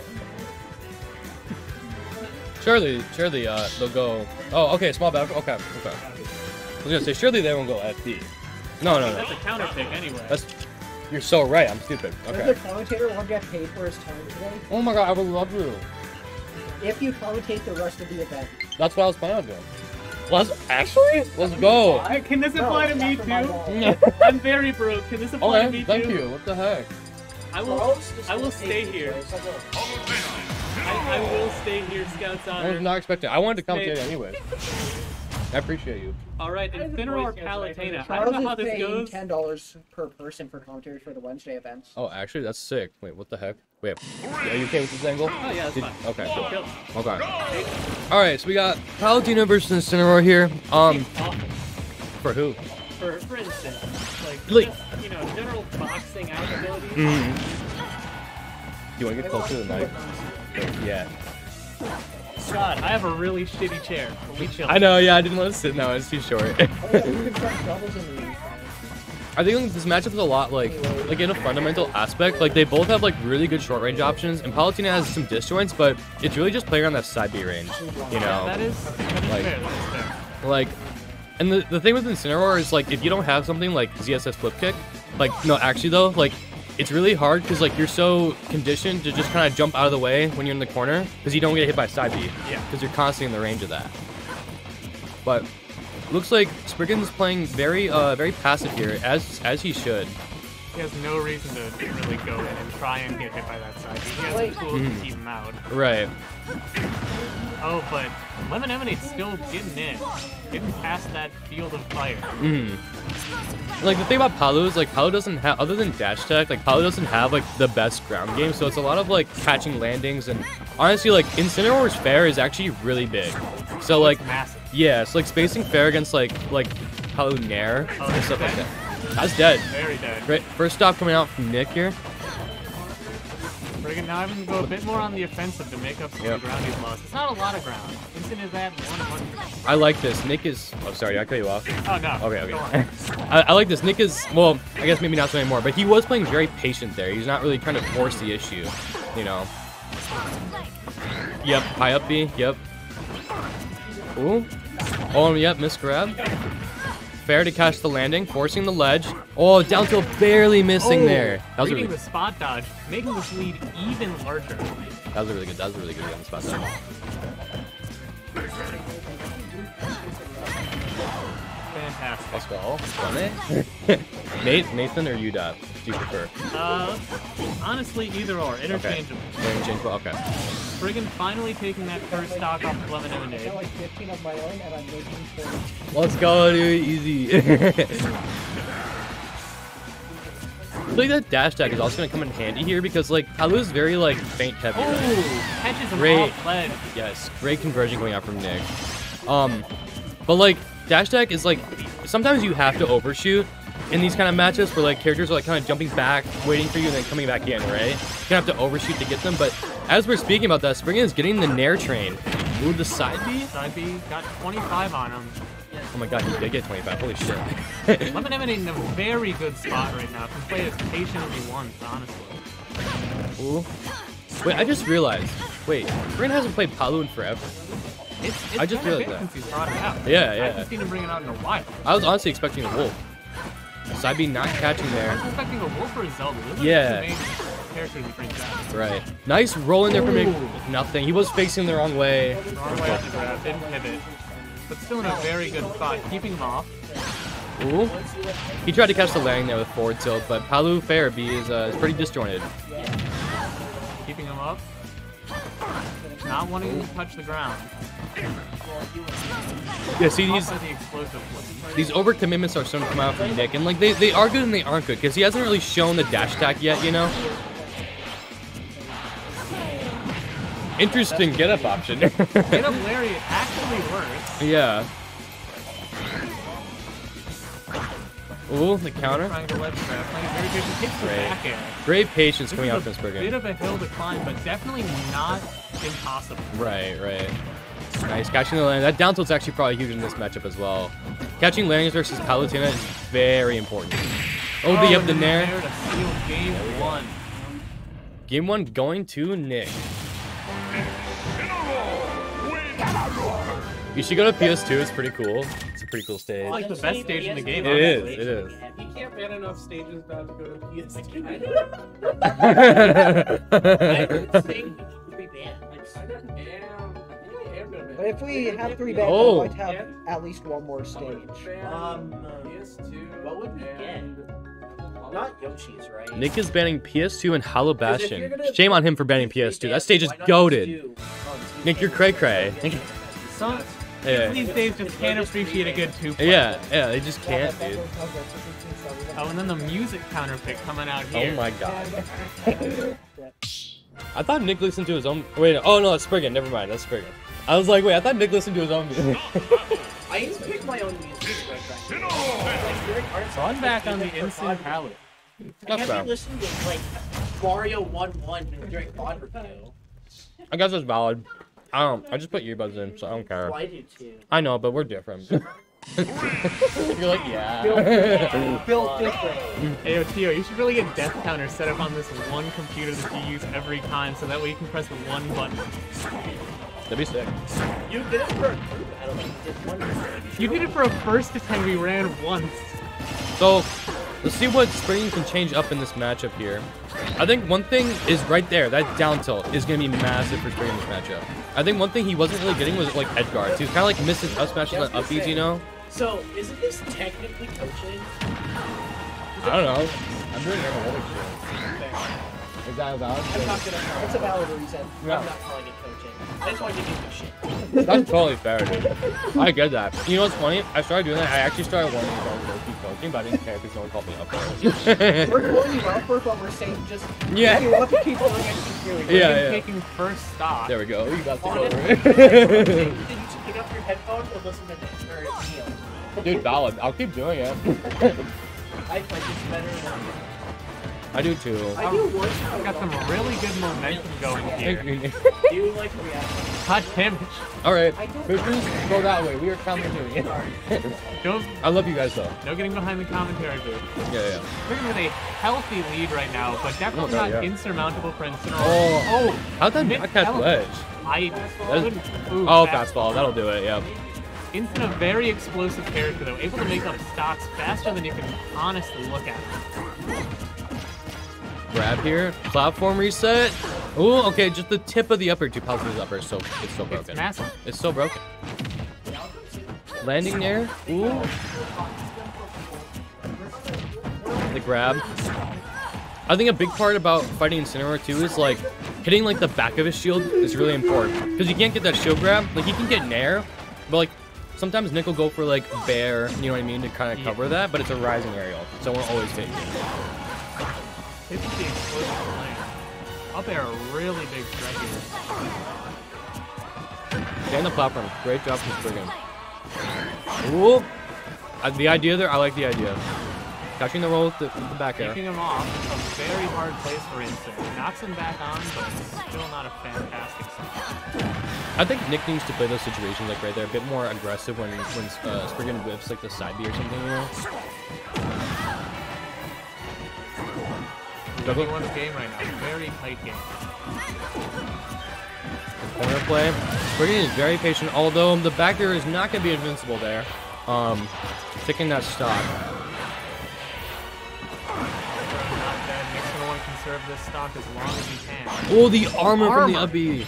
Surely, they'll go. Oh, okay, small battle. Okay. I was gonna say, surely they won't go FD. No. That's a counter pick anyway. You're so right. I'm stupid. Does Okay. the commentator want to get paid for his time today? Oh my god, I would love to. If you commentate the rest of the event. That's what I was planning on doing. Let's go. Can this No, apply to it's me after my too? ball. I'm very broke. Can this apply to Okay, me thank too? you. What the heck? I will stay here. I will stay here, Scouts I was Honor. not expecting. I wanted to commentate anyway. I appreciate you. Alright, Incineroar Palutena. I Charles don't know how is this paying goes. $10 per person for commentary for the Wednesday events. Oh, actually, that's sick. Wait, what the heck? Wait, are you okay with this angle? Oh, yeah, that's fine. Okay, Chill, cool. chill. Okay. All right, so we got Palutena versus Incineroar here. For who? For instance, Like- you know, general boxing out abilities. You want to get closer to the mic? Yeah. God, I have a really shitty chair. Can we chill? I know. Yeah, I didn't want to sit now. It's too short. Oh, yeah, you can try doubles in the I think this matchup is a lot like in a fundamental aspect. Like they both have like really good short range options, and Palutena has some disjoints, but it's really just playing on that side B range. You know. That is Like- fair. That's fair. Like, and the thing with Incineroar is like if you don't have something like ZSS flip kick, like no, actually though, like it's really hard because like you're so conditioned to just kind of jump out of the way when you're in the corner because you don't get hit by side B. Yeah. Because you're constantly in the range of that. But looks like Spriggan's playing very passive here, as he should. He has no reason to really go in and try and get hit by that side. He has the tools to keep him out. Right. Oh, but Lemon Eminate's still getting past that field of fire. Like the thing about Palu is like Palu doesn't have, other than dash tech, like Palu doesn't have like the best ground game, so it's a lot of like catching landings, and honestly like Incineroar's fair is actually really big. So like Massive. yeah, it's like spacing fair against like Palu Nair Oh, and that's stuff like dead? that. That's dead. Very dead. Great. First stop coming out from Nick here. Friggin' now I'm gonna go a bit more on the offensive to make up some of the ground he's lost. It's not a lot of ground. Instant is at 100. I like this. Nick is... Oh, sorry. Did I cut you off? Oh, no. Okay, Go okay. on. I like this. Nick is... Well, I guess maybe not so anymore, but he was playing very patient there. He's not really trying to force the issue, you know. Yep. High up B. Yep. Ooh. Oh, yep. Miss grab. Fair to catch the landing, forcing the ledge. Oh, down tilt barely missing there. That was a Reading really, the spot dodge, making this lead even larger. that was a really good. That was a really good on the spot dodge. Fantastic. Let's go. Run it. Nathan or UDOT? Do you prefer? Honestly, either or. Interchangeable. Interchangeable. Okay. Friggin' finally taking that first stock off of Lemon Lemonade. like 15 of my own, and I'm making 40. Let's go, dude. Easy. I feel like that dash attack is also gonna come in handy here because like Palu's very like feint heavy. Right? Oh, catches him Great. off ledge. Yes, great conversion going out from Nick. But like dash attack is like sometimes you have to overshoot in these kind of matchups where like characters are like kind of jumping back, waiting for you, and then coming back in, right? You kind of have to overshoot to get them. But as we're speaking about that, Spriggan is getting the Nair train. Ooh, the side B. Side B got 25 on him. Oh my god, he did get 25. Holy shit. Lemon Lemonade in a very good spot right now. Can play as patient as he wants, honestly. Ooh. Wait, I just realized. Wait, Spriggan hasn't played Palu in forever. It's I just kinda realized been that. since he's brought it out. Yeah, I yeah. haven't seen him bring it out in a while. I was honestly expecting a wolf. Side B not catching I there. was expecting a Wolf or a Zelda. Those are Yeah. the two main characters he brings out. Right. Nice roll in there for me. Ooh. Nothing. He was facing the wrong way. Wrong way on the grab, didn't pivot. But still in a very good spot, keeping him off. Ooh. He tried to catch the landing there with forward tilt, but Palu fair B is pretty disjointed. Keeping him up. Not wanting to touch the ground. Yeah, see Off by the explosive flip. these overcommitments are starting to come out from Nick, and like they are good and they aren't good because he hasn't really shown the dash attack yet, you know. Interesting get up option. Get up Lariat actually works. Yeah. Ooh, the counter. Trying to ledge grab, playing very patient, takes the Great. back air. Great patience This coming out is from a Spriggan. bit of a hill to climb, but definitely not impossible. Right, right. Nice. Catching the landing. That down tilt's actually probably huge in this matchup as well. Catching landings versus Palutena is very important. Oh, the up the Nair. To steal game one. Game 1 going to Nick. You should go to PS2. It's pretty cool. It's a pretty cool stage. It's like the best stage in the game. It is. honestly. It is. You can't ban enough stages not to go to PS2. But if we have 3 bans, Oh. I'd like to have at least one more stage. PS2. What would we get? Not Yoshi's, right? Nick is banning PS2 and Hollow 'Cause if you're Bastion. gonna Shame on him for banning do PS2. three That stage is bans, why not goated. just do- Nick, you're cray cray. Some Yeah. these days just can't appreciate a good 2-player. Yeah, yeah, they just can't, dude. Oh, and then the music counterpick coming out here. Oh my god. I thought Nick listened to his own. Wait, oh no, that's Spriggan. Never mind, that's Spriggan. I was like, wait, I thought Nick listened to his own music. I used to pick my own music. So I'm back on the instant palette. That's Have fair. you listened to like Mario 1-1 during Pod Review? I guess that's valid. I just put earbuds in, so I don't care. Well, I do too. I know, but we're different. You're like, yeah. Built different. Hey, Tio, you should really get death counter set up on this one computer that you use every time, so that way you can press one button. That'd be sick. You did it for a group battle. You did one. You did it for a first attempt we ran once. So, let's see what Spriggan can change up in this matchup here. I think one thing is right there. That down tilt is going to be massive for Spriggan in this matchup. I think one thing he wasn't really getting was like edge guards. He was kind of like missing up smashes on upbeats, you know? So, isn't this technically coaching? I don't know. I'm doing analytics here. Is that valid? I'm not gonna. It's a valid reason. Yeah. I'm not calling it coaching. I just want you to give me shit. That's totally fair, dude. I get that. You know what's funny? I started doing that. I actually started wanting to go keep coaching, but I didn't care because no one called me up there. We're calling you out for it, but we're saying just Yeah. if you want to keep doing it, keep doing it. Yeah, Been yeah. taking first stock. There we go. You got On it. the Did you just pick up your headphones and listen to this? Or Neil? Dude, valid. I'll keep doing it. I like this better than I do too. I do worse. I've got some really good momentum going here. Do you like reaction? Hot damage. All right, Christians, go that way. We are commentating. Don't, I love you guys though. no getting behind the commentary booth. Yeah. Spriggan with a healthy lead right now, but definitely Oh, not yeah. insurmountable for Incineroar. Oh. How'd that mid not catch element. ledge? I couldn't. Ooh, Oh, fast- fastball. That'll do it. Yeah. Instant a very explosive character though, able to make up stocks faster than you can honestly look at. Grab here. Platform reset. Ooh, okay, just the tip of the upper. Two Palpatine's upper is so broken. It's massive. It's so broken. Landing there. Ooh. The grab. I think a big part about fighting Incineroar too is like hitting like the back of his shield is really important because you can't get that shield grab. Like you can get Nair, but like sometimes Nick will go for like Bear, you know what I mean, to kind of cover that. But it's a rising aerial, so we'll always take it. Hits with the explosive lane. Up air, a really big threat here. Stay on the platform. Great job from Spriggan. Ooh. The idea there, I like the idea. Catching the roll with the back air. Taking him off, it's a very hard place for Instant. Knocks him back on, but it's still not a fantastic start. I think Nick needs to play those situations like right there, a bit more aggressive when Spriggan whips like the side B or something, you know? Everyone's game right now, very tight game. Corner play. Spriggan is very patient, although the back air is not going to be invincible there. Taking that stock. Not dead. Nick's gonna want to conserve this stock as long as he can. Oh, the armor from the up B.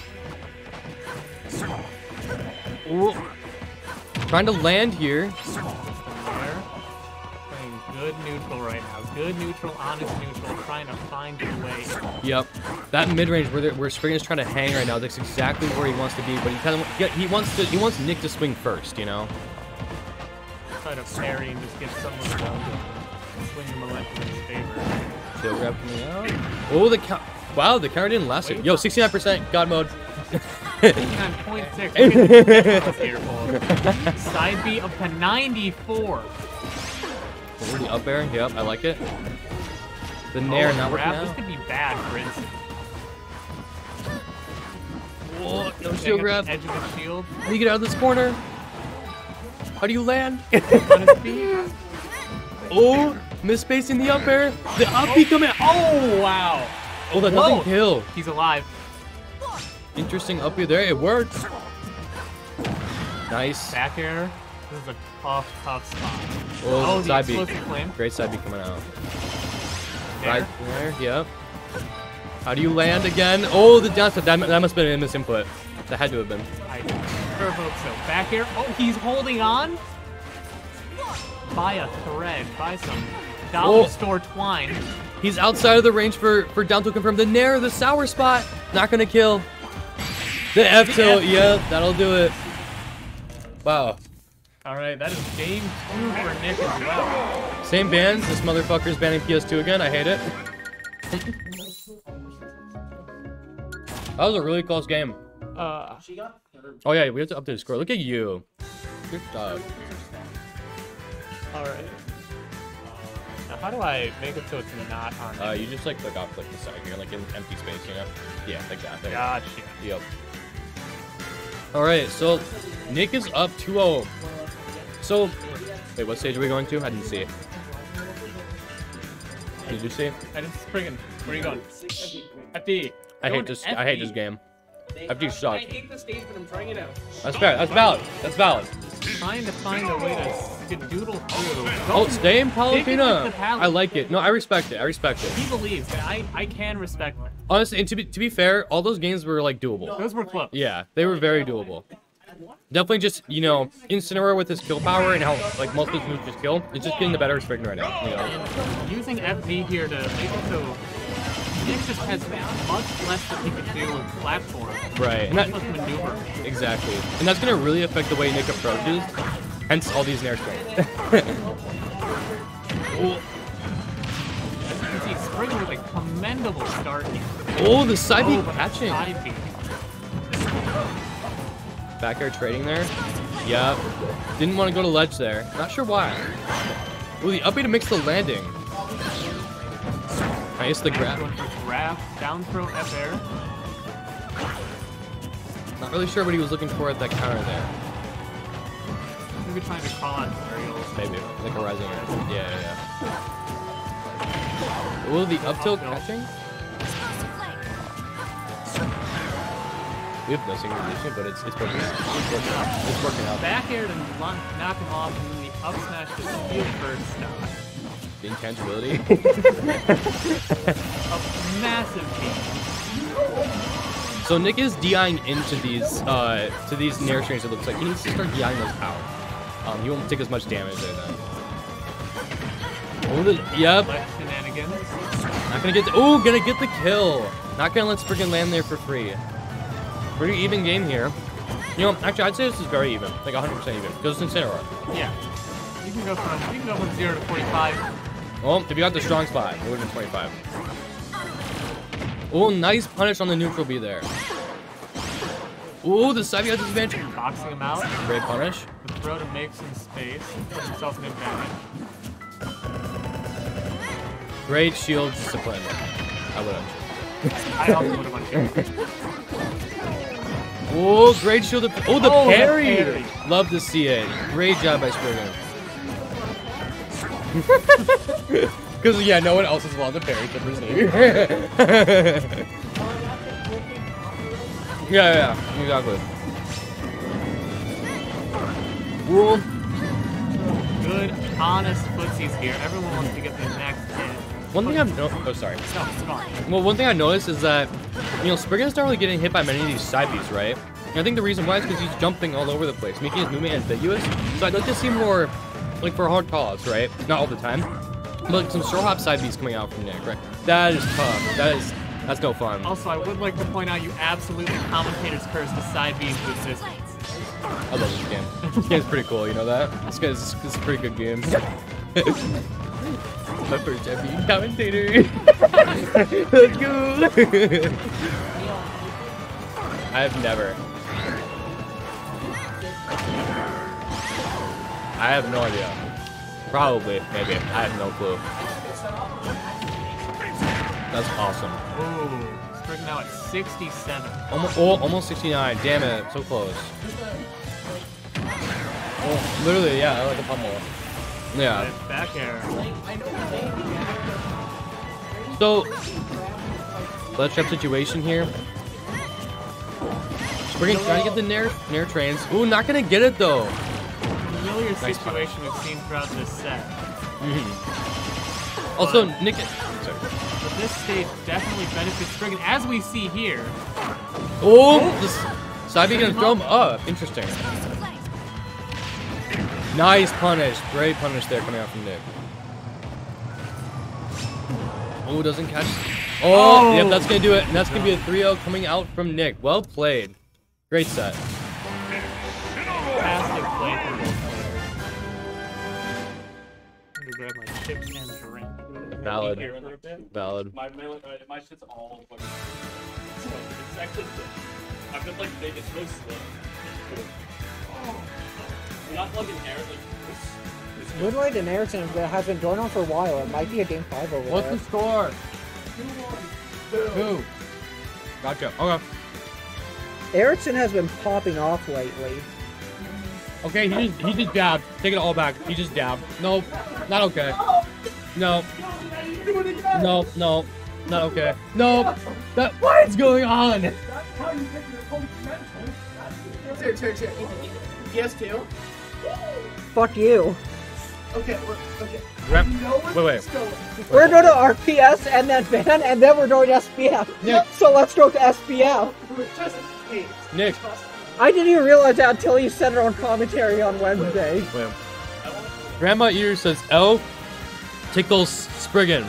Ooh. Trying to land here. There. Playing good neutral right now. Good neutral, honest neutral, trying to find his way. Yep. That mid-range where Spriggan's trying to hang right now, that's exactly where he wants to be, but he kind of he wants Nick to swing first, you know? Try to parry and just get someone down to swing the momentum in his favor. Shield grab coming out. Oh, the count. Wow, the counter didn't last it. Yo, 69% God mode. 69.6. Here, folks. Side B up to 94. Oh, the up air. Yep, I like it. The Nair not working This out. could be bad for Instant. Whoa, no Getting shield at grab. the edge of the shield. How do you get out of this corner? How do you land? On his feet. Oh, misspacing the up air. The up B coming out. Oh, wow. Oh, that Whoa. doesn't kill. He's alive. Interesting up B there. It works. Nice. Back air. This is a tough spot. Oh, the side B. explosive flame. Great side B coming out. There. Right there. Yep. How do you land again? Oh, the down step. That must have been a misinput. That had to have been. I sure hope so. Back air. Oh, he's holding on by a thread, by some dollar store twine. He's outside of the range for down to confirm. The Nair, the sour spot. Not going to kill. The F tilt. Yeah, that'll do it. Wow. All right, that is game 2 for Nick as well. Same bans. This motherfucker's banning PS2 again. I hate it. That was a really close game. She got third. Oh yeah, we have to update the score. Look at you. Good job. All right. Now, how do I make it so it's not on? You just like click off like the side here, like in empty space, you know? Yeah, like that. There you go. Gotcha. Yep. All right, so Nick is up 2-0. So, wait, what stage are we going to? I didn't see it. Did you see it? I didn't Spriggan. Where are you going? FD. I Going hate this. FD. I hate this game. FD sucks. I hate the stage, but I'm trying it out. That's fair. That's valid. That's valid. Trying to find a way to doodle through. Oh, stay in Dig into Palutena. the palette. I like it. No, I respect it. I respect it. He believes, and I can respect it. Honestly, and to be fair, all those games were like doable. Those were close. Yeah, they were very doable. Definitely just, you know, Incineroar with his kill power and how, like, most of his moves just kill. It's just getting the better Spriggan right now, you know. And using FD here to make it so Nick just has much less that he can do with platform. Right. Much less maneuver. Exactly. And that's going to really affect the way Nick approaches. Hence all these Nair strings. As you can see, Spriggan with a commendable start here. Oh, the side B but catching. side B. Back air trading there. Yep. Didn't want to go to ledge there. Not sure why. Oh, the up B to mix the landing. Nice, the grab. Going for grab, down throw, F air. Not really sure what he was looking for at that counter there. Maybe trying to crawl out aerials. Maybe, like a rising air. Yeah. Oh, the up tilt catching? We have no synchronization, but it's working out. It's working out. Back air to knock him off, and then the up smash to steal first stock. The intangibility. A massive game. So Nick is DIing into these nair strings. It looks like he needs to start DIing those out. He won't take as much damage there then. Oh, yep. Shenanigans. Not gonna get the, oh, gonna get the kill. Not gonna let Spriggan land there for free. Pretty even game here. You know, actually, I'd say this is very even, like 100% even. Goes to Incineroar. Yeah. You can go from 0 to 45. Well, if you got the strong spot, it would have been 25. Oh, nice punish on the neutral B there. Oh, the side B has advantage. Boxing him out. Great punish. The throw to make some space. Put himself an advantage. Great shield discipline. I would have. I also would have unshielded. Oh, great shield. Oh, the parry. The parry. Love to see it. Great job by Spriggan. Because, yeah, no one else is allowed to parry except for Steve. yeah, exactly. Whoa. Good, honest footsies here. Everyone wants to get the next hit. One thing I've noticed. Oh, sorry. No, it's gone. Well, one thing I noticed is that, you know, Spriggan's not really getting hit by many of these side Bs, right? And I think the reason why is because he's jumping all over the place, making his movement ambiguous. So I'd like to see more, like, for hard calls, right? Not all the time. But like some short hop side Bs coming out from Nick, right? That is tough. That's no fun. Also, I would like to point out you absolutely commentator's curse the side B into existence. I love this game. This game's pretty cool, you know that? This is a pretty good game. My first champion commentator. Let's go. I've never. I have no idea. Probably, maybe. I have no clue. That's awesome. Ooh, Spriggan now at 67. Almost 69. Damn it, so close. Oh, literally, yeah, like a pummel. Yeah. Back air. So, let's trap situation here. Spriggan trying to get the nair trains. Ooh, not gonna get it though. Familiar situation we've seen throughout this set. Also, Nick. Sorry. But this stage definitely benefits Spriggan, as we see here. Oh, this side B gonna throw him up. Interesting. Nice punish. Great punish there coming out from Nick. Oh, doesn't catch. Oh, yep, that's gonna do it. And that's gonna be a 3-0 coming out from Nick. Well played. Great set. Fantastic play from both players. I'm gonna grab my chips and drink. Valid. Here for a bit. Valid. My shit's all fucking. It's actually good. I've been like big. It's really slow. I'm not plugging air like this. Moonlight and Erickson has been going on for a while. It might be a game 5 over What's there. the score? 2. Gotcha. Okay. Erickson has been popping off lately. Okay, he just dabbed. Take it all back. He just dabbed. Nope. Not okay. No. No, no. Not okay. Nope. What is going on? PS2? Fuck you. Okay, okay. Wait. We're going to RPS and then ban, and then we're going to SPF. Nick. So let's go to SPF. Nick. I didn't even realize that until you said it on commentary on Wednesday. Wait. Grandma Eater says L tickles Spriggan.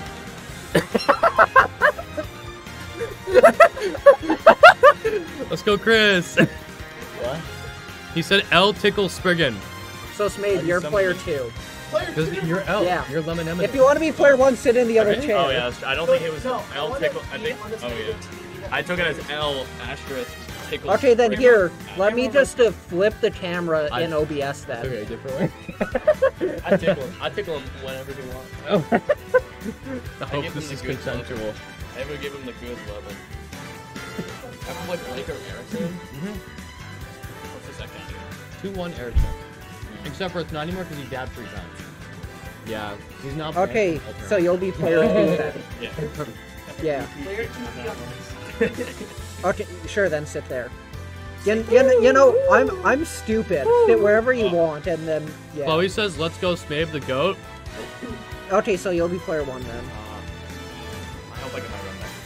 Let's go, Chris. What? He said L tickles Spriggan. So Smade, you're player 2. Because you're L. Yeah. You're Lemon M. If you want to be player 1, sit in the other chair. Oh yeah, I don't think it was L tickle. I think. Oh yeah. I took it as L asterisk tickle. Okay, then here, let me just flip the camera in OBS then. Okay, different way. I tickle him whenever he wants. Oh. I hope this is consensual. I ever give him the good lemon. I'm like Blake or Erickson. What's the second? 2-1 Erickson. Except for it's not anymore because he dabbed 3 times. Yeah, he's not. Okay, so you'll be player 2 then. Yeah. Yeah. Okay, sure then, sit there. You know, I'm stupid. Sit wherever you want, and then yeah. Chloe says, "Let's go, Smabe the goat." Okay, so you'll be player 1 then. I hope I get my run back.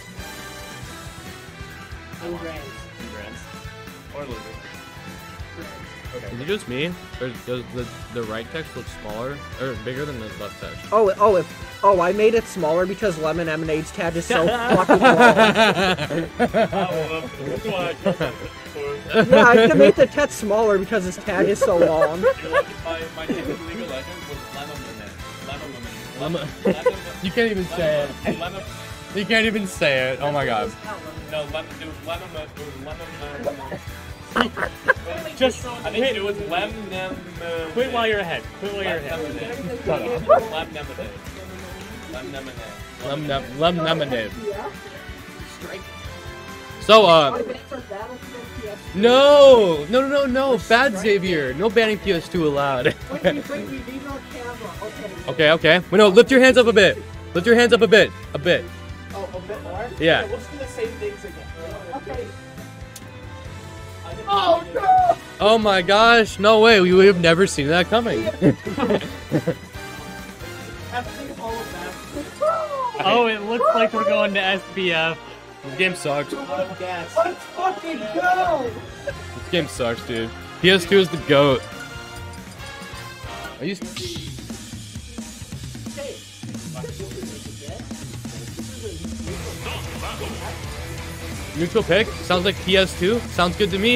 Congrats. Or loser. Is it just me, or does the right text look smaller or bigger than the left text? Oh, I made it smaller because Lemon Lemonade's tag is so fucking long. Yeah, I can make the text smaller because his tag is so long. My name in League of Legends was Lemon. You can't even say it. You can't even say it. Oh my god. No, it was Lemon. Just I think it was Lemon. quit while you're ahead. Quit while you're ahead. Lemonade. So, no, bad Xavier. No banning PS2 allowed. Okay. Wait, no, lift your hands up a bit. Lift your hands up a bit. Oh, a bit more? Yeah. Okay, let's do the same things again. Okay. Oh no! Oh my gosh, no way. We would have never seen that coming. Oh, it looks like we're going to SBF. This game sucks. Let's fucking go! This game sucks, dude. PS2 is the GOAT. Are you... Neutral pick? Sounds like PS2. Sounds good to me.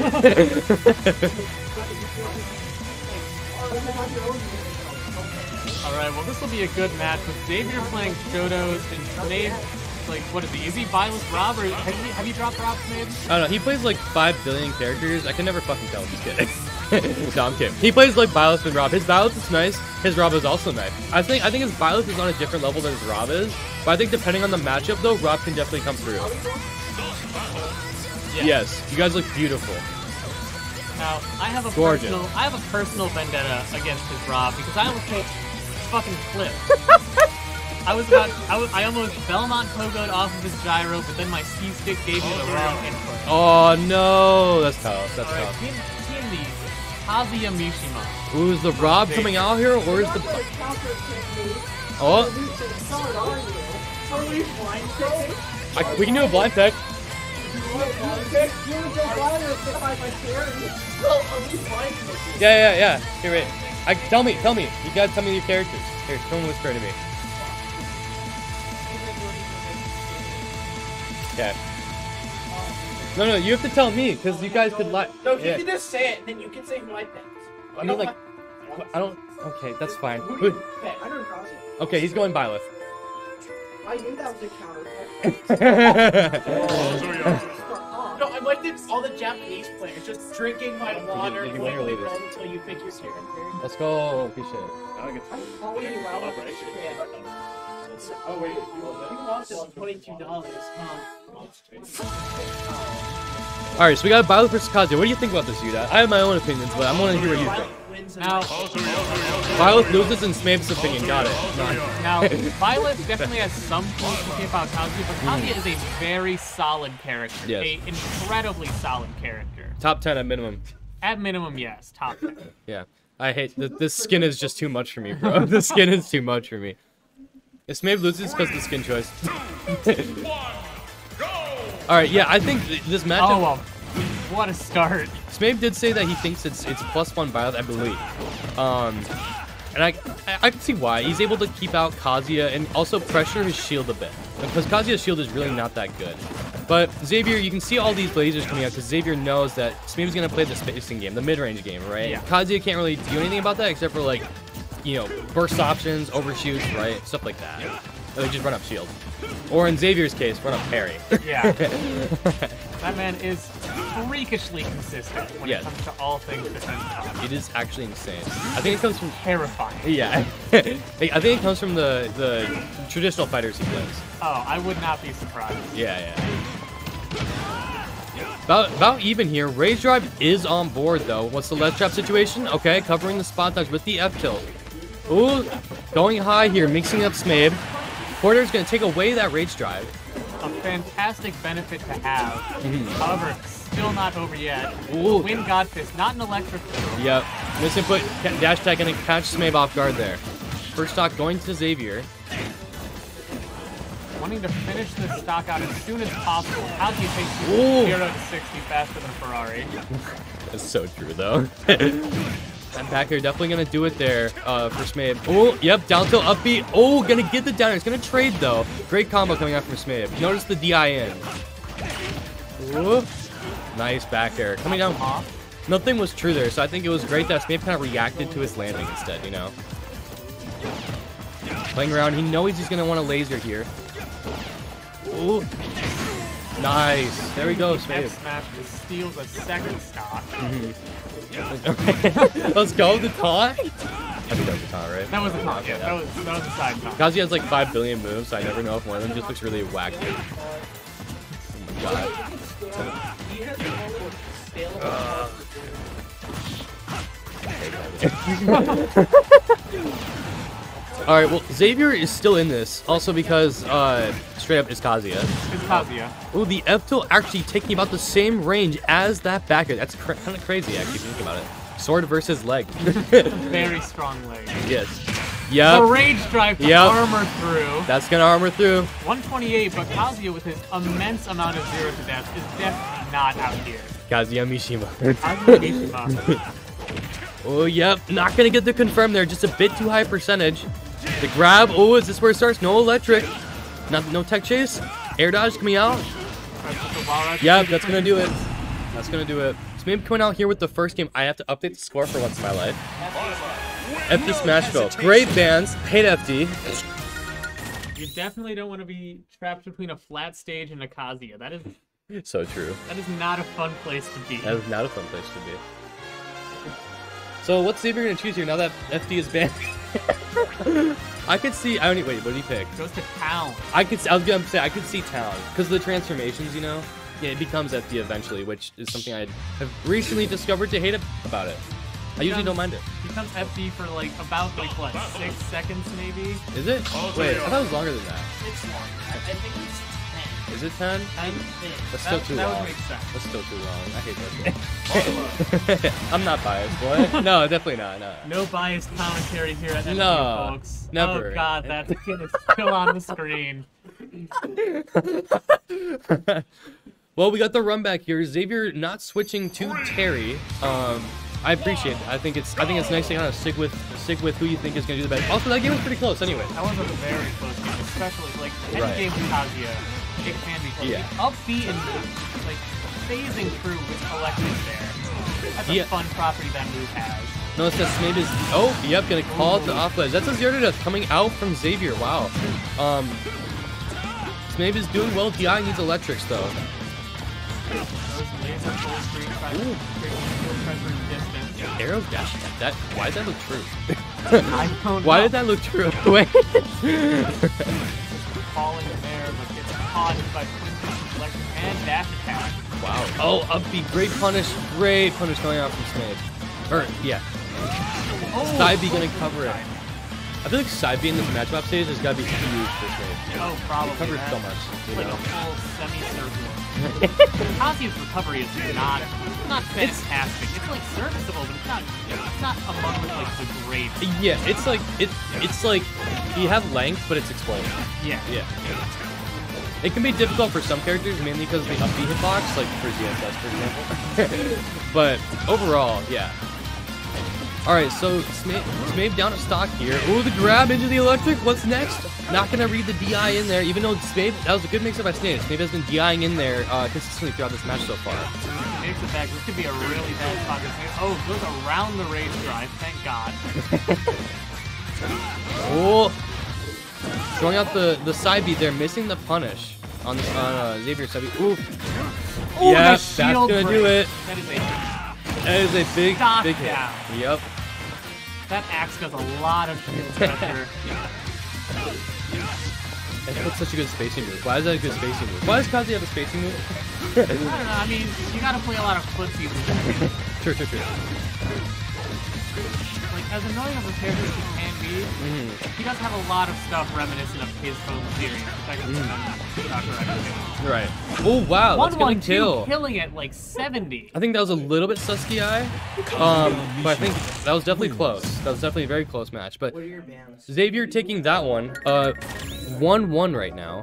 Alright, well this will be a good match with Xavier playing Shotos and Snape. Like, what is he? Is he Byleth Rob, or have you dropped Rob Snape? I don't know, he plays like 5 billion characters. I can never fucking tell. Just kidding. No, I'm kidding. He plays like Byleth and Rob. His Byleth is nice. His Rob is also nice. I think his Byleth is on a different level than his Rob is. But I think depending on the matchup though, Rob can definitely come through. Yeah. Yes, you guys look beautiful. Now, I have a Gorgeous. personal vendetta against his Rob because I almost hit fucking flip. I almost Belmont Pogoed off of his gyro, but then my C-stick gave me the wrong input. Oh no, that's tough. That's Alright, tough. team the Kazuya Mishima. Ooh, is the Rob coming out here, or is the... Oh, we can do a blind pick. Yeah. Here, wait. Tell me. You gotta tell me your characters. Here, come whisper to me. Okay. No, you have to tell me, because you guys could lie. No, you can just say it, and then you can say who I picked. I mean, like, I don't... Okay, that's fine. Who do you pick? I don't know. Okay, he's going Byleth. I knew that was a counter. No, I'm like all the Japanese players, just drinking my water You can win or lose. until you pick your character. Let's go, appreciate it. I'm calling you out. Oh wait, you lost it on $22, huh? Alright, so we got Byleth versus Kazuya. What do you think about this, Yuda? I have my own opinions, but I want to hear what you think. Now, Byleth loses in Smabe's opinion. Got it. Now, Byleth definitely has some points to say about Kazuya, but Kazuya is a very solid character. Yes. An incredibly solid character. Top 10 at minimum. At minimum, yes. Top 10. Yeah. I hate... This skin is just too much for me, bro. The skin is too much for me. If Smabe loses, because the skin choice. Alright, yeah, I think this matchup... Oh, well. What a start. Smabe did say that he thinks it's +1 Byleth, I believe. And I can see why. He's able to keep out Kazuya and also pressure his shield a bit. Because Kazuya's shield is really not that good. But Xavier, you can see all these lasers coming out because Xavier knows that Smabe's going to play the spacing game, the mid-range game, right? Yeah. Kazuya can't really do anything about that except for, like, you know, burst options, overshoots, right? Stuff like that. Or they just run up shield. Or in Xavier's case, run a parry. Yeah. That man is freakishly consistent when Yes. it comes to all things defense combat. It is actually insane. I think it comes from Terrifying. yeah. I think it comes from the traditional fighters he plays. Oh, I would not be surprised. Yeah. About even here. Rage Drive is on board though. What's the ledge trap situation? Okay, covering the spot dodge with the F tilt. Ooh, going high here, mixing up Smabe. Porter's gonna take away that Rage Drive. A fantastic benefit to have. However, still not over yet. Ooh. Wind Godfist, not an electric throw. Yep. Misinput. Dash tag gonna catch Smabe off guard there. First stock going to Xavier. Wanting to finish this stock out as soon as possible. How do you take Ooh. 0 to 60 faster than a Ferrari? That's so true though. That back here definitely gonna do it there for Smabe. Oh, yep, down tilt, upbeat. Oh, gonna get the down. It's gonna trade though. Great combo coming out from Smabe. Notice the DI in. Ooh, nice back air. Coming down. Nothing was true there, so I think it was great that Smabe kind of reacted to his landing instead, you know. Playing around, he knows he's gonna want a laser here. Ooh. Nice. There we go, Smabe. F smash just steals a second stock. Let's go, the taunt. I think that was a taunt, right? That was a taunt, yeah. That was a side taunt. Kazi has like 5 billion moves, so I never know if one of them just looks really wacky. Oh my god. Alright, well, Xavier is still in this, also because straight up is Kazuya. It's Kazuya. Oh, the F tilt actually taking about the same range as that backer. That's kind of crazy, actually, if you think about it. Sword versus leg. Very strong leg. Yes. Yep. The Rage Drive to armor through. That's gonna armor through. 128, but Kazuya with his immense amount of 0 to death is definitely not out here. Kazuya Mishima. Kazuya Mishima. Oh, yep. Not gonna get the confirm there. Just a bit too high percentage. The grab. Oh, is this where it starts? No electric. No tech chase. Air dodge coming out. Yep, that's gonna do it. That's gonna do it. So maybe coming out here with the first game, I have to update the score for once in my life. FD Smashville. Great bands. Hate FD. You definitely don't want to be trapped between a flat stage and a Kazuya. That is So true. That is not a fun place to be. That is not a fun place to be. So what's Xavier gonna choose here now that FD is banned? I could see. I don't need. Wait, what did he pick? Goes to town. I was gonna say I could see town because of the transformations. You know, yeah, it becomes FD eventually, which is something I have recently discovered to hate about it. I usually don't mind it. Becomes FD for like about what 6 seconds maybe. Is it? Wait, I thought it was longer than that. It's long. I think it's 10. Is it 10? I think. That's still too that long. would make sense. That's still too long. I hate that game. I'm not biased, boy. No, definitely not. No. No biased commentary here at FD, No, folks. never. Oh god, that kid is still on the screen. Well, we got the run back here. Xavier not switching to Terry. I appreciate it. I think it's nice to kind of stick with who you think is going to do the best. Also, that game was pretty close anyway. That was a very close game, especially like any Right. game with Kazuya. It can be close. Yeah. Upbeat and like phasing through with electric there. That's a fun property that move has. Notice that Smabe is yep, gonna call it to off ledge. That's a 0 to death coming out from Xavier. Wow. Smabe is doing well. DI needs electrics though. Arrow dash attack. Why did that look true? I don't Why know. did that look true? Wait. Falling in there, but gets caught by Quincy's electric and dash attack. Wow. Oh, upbeat. Great punish coming out from Smabe. Or yeah. Saibi gonna cover it. I feel like Saibi in this matchup stage has gotta be huge for Smabe. Oh, probably. Covered so much. You Like know? a full semicircle. Kazuya's recovery is not fantastic. It's like serviceable, but it's not among like the great. Yeah, it's like you have length, but it's explosive. Yeah. Yeah. It can be difficult for some characters, mainly because of the upbeat hitbox, like for ZSS, for example. But overall, yeah. Alright, so Smabe down to stock here. Ooh, the grab into the electric. What's next? Not gonna read the DI in there, even though Smabe, that was a good mix-up by Smabe. Smabe has been DIing in there consistently throughout this match so far. Makes it back. This could be a really bad spot. Oh, goes around the rage drive. Thank God. Oh, Throwing out the side beat there, missing the punish on Xavier's side beat. Ooh. Oh, Yeah, the that's shield gonna break. do it. That is a That is a big hit. knockdown. Yep. That axe does a lot of shield pressure. That's such a good spacing move. Why is that a good spacing move? Why does Kazuya have a spacing move? I don't know. I mean, you gotta play a lot of footsies with him. Sure. Like, as annoying of a character as he can be, he does have a lot of stuff reminiscent of his home series, which I can talk about. Right. Oh wow, that's gonna 1-1-2, kill. killing it like 70. I think that was a little bit Sasuke-eye, but I think that was definitely close. That was definitely a very close match. But What are your bans? Xavier taking that one, 1-1 right now.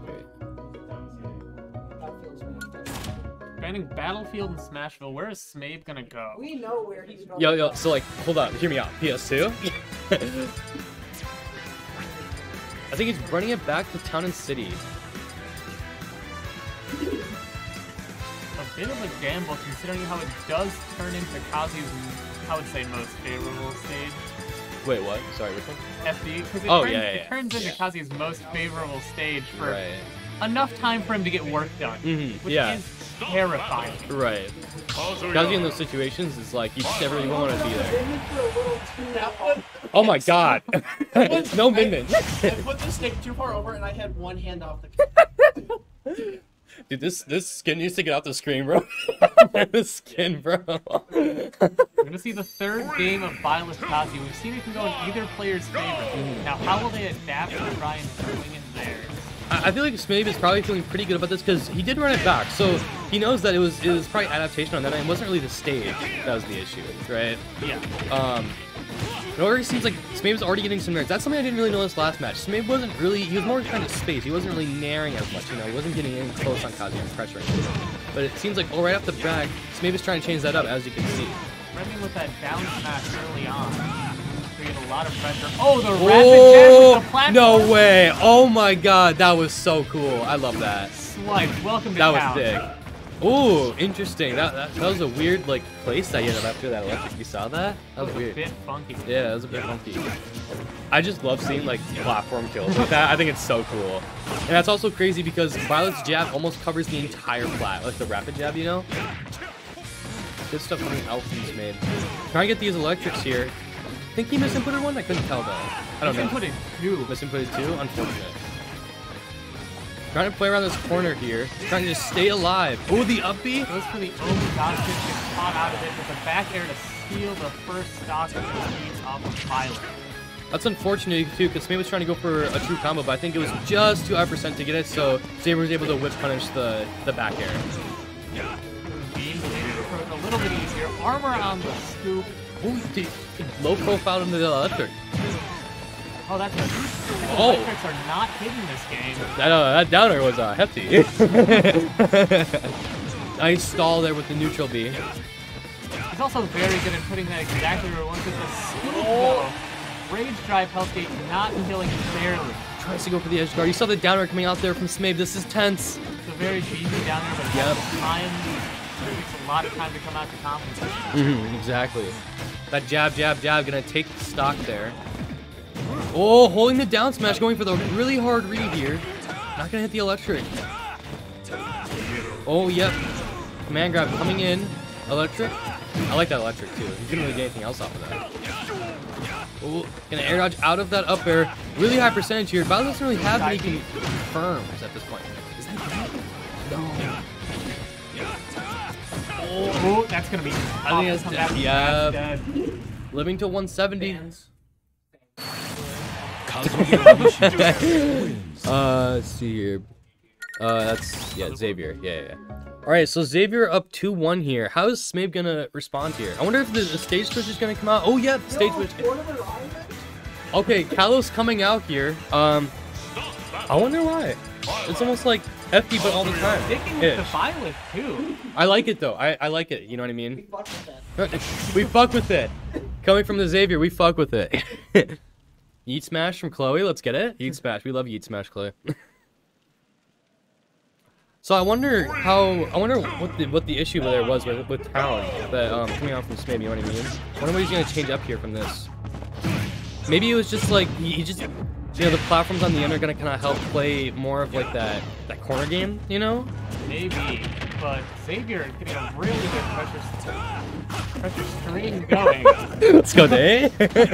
Banning Battlefield and Smashville, where is Smabe gonna go? We know where he's going. Yo, so like, hold up, hear me out. PS2. I think he's running it back to Town and City. A bit of a gamble considering how it does turn into Kazu's, I would say, most favorable stage. Wait, what? Sorry, which one? FD, because it turns into Kazu's most favorable stage for enough time for him to get work done, which is terrifying. Right. Kazuya in those situations is like, you just never really want to be there. Oh my god. No min. I put the stick too far over and I had one hand off the Dude, this skin needs to get out the screen, bro. The skin, bro. We're gonna see the third game of Violet Kazuya. We've seen it can go in either player's favor. Now, how will they adapt to try and swing it there? I feel like Smabe is probably feeling pretty good about this because he did run it back, so he knows that it was probably adaptation on that end. It wasn't really the stage that was the issue, right? Yeah. It already seems like Smabe's already getting some nerds. That's something I didn't really notice last match. Smabe wasn't really, he was more kind of space. He wasn't really naring as much, you know, he wasn't getting in close on Kazuya and pressuring. But it seems like, right off the back, Smabe is trying to change that up, as you can see. Remy with that down smash early on. Created a lot of pressure. Oh, the rapid jab with the platform. No way! Oh my god, that was so cool. I love that. Swipe, welcome to That town. was sick. Ooh, interesting. That was a weird like place that you ended up after that electric. You saw that? That was weird. A bit funky. Yeah, that was a bit funky. I just love seeing like platform kills like that. I think it's so cool. And that's also crazy because Violet's jab almost covers the entire flat, like the rapid jab, you know? Good stuff coming out from Smabe. Trying to get these electrics here. I think he misinputted one? I couldn't tell though. I don't know. Misinputted two. Misinputted two? Unfortunate. Trying to play around this corner here. Trying to just stay alive. Oh, the up B? Goes for the Omi dodge kick, gets caught out of it with a back air to steal the first stock of the cheese off of Violet. That's unfortunate too, because Smabe was trying to go for a true combo, but I think it was just too high percent to get it, so Xavier was able to whip punish the back air. Beam approach a little bit easier. Armor on the scoop. Ooh, low profile into the electric. Oh, that's a Oh. electrics are not hitting this game. That downer was hefty. Nice stall there with the neutral B. He's also very good at putting that exactly where he wants it. The scoop, though. Rage Drive Hellgate not killing it barely. Tries to go for the edge guard. You saw the downer coming out there from Smabe. This is tense. It's a very beefy down there, but Yep. time, it takes a lot of time to come out to compensate. Exactly. That jab, gonna take the stock there. Oh, holding the down smash, going for the really hard read here. Not gonna hit the electric. Oh, yep. Command grab coming in. Electric. I like that electric too. He couldn't really get anything else off of that. Oh, gonna air dodge out of that up air. Really high percentage here. Violet doesn't really have any confirms at this point. Is that good? No. Oh, that's gonna be. I think that's dead. Yeah. Living to 170. Let's see here. That's Xavier. Yeah. All right, so Xavier up 2-1 here. How is Smabe gonna respond here? I wonder if the stage switch is gonna come out. Oh yeah, the stage switch. Okay, Kalos coming out here. I wonder why. It's almost like FP, but all the time. Sticking with the Violet too. I like it though. I like it. You know what I mean? We fuck with it. Coming from the Xavier, we fuck with it. Yeet Smash from Chloe. Let's get it. Yeet Smash. We love Yeet Smash, Chloe. So I wonder what the issue there was with Town that coming out from Smabe. You know what I mean? I wonder what he's gonna change up here from this. Maybe it was just like he just you know, the platforms on the end are gonna kind of help play more of like that corner game, you know? Maybe, but Xavier is getting a really good pressure stream going. Let's go, Day.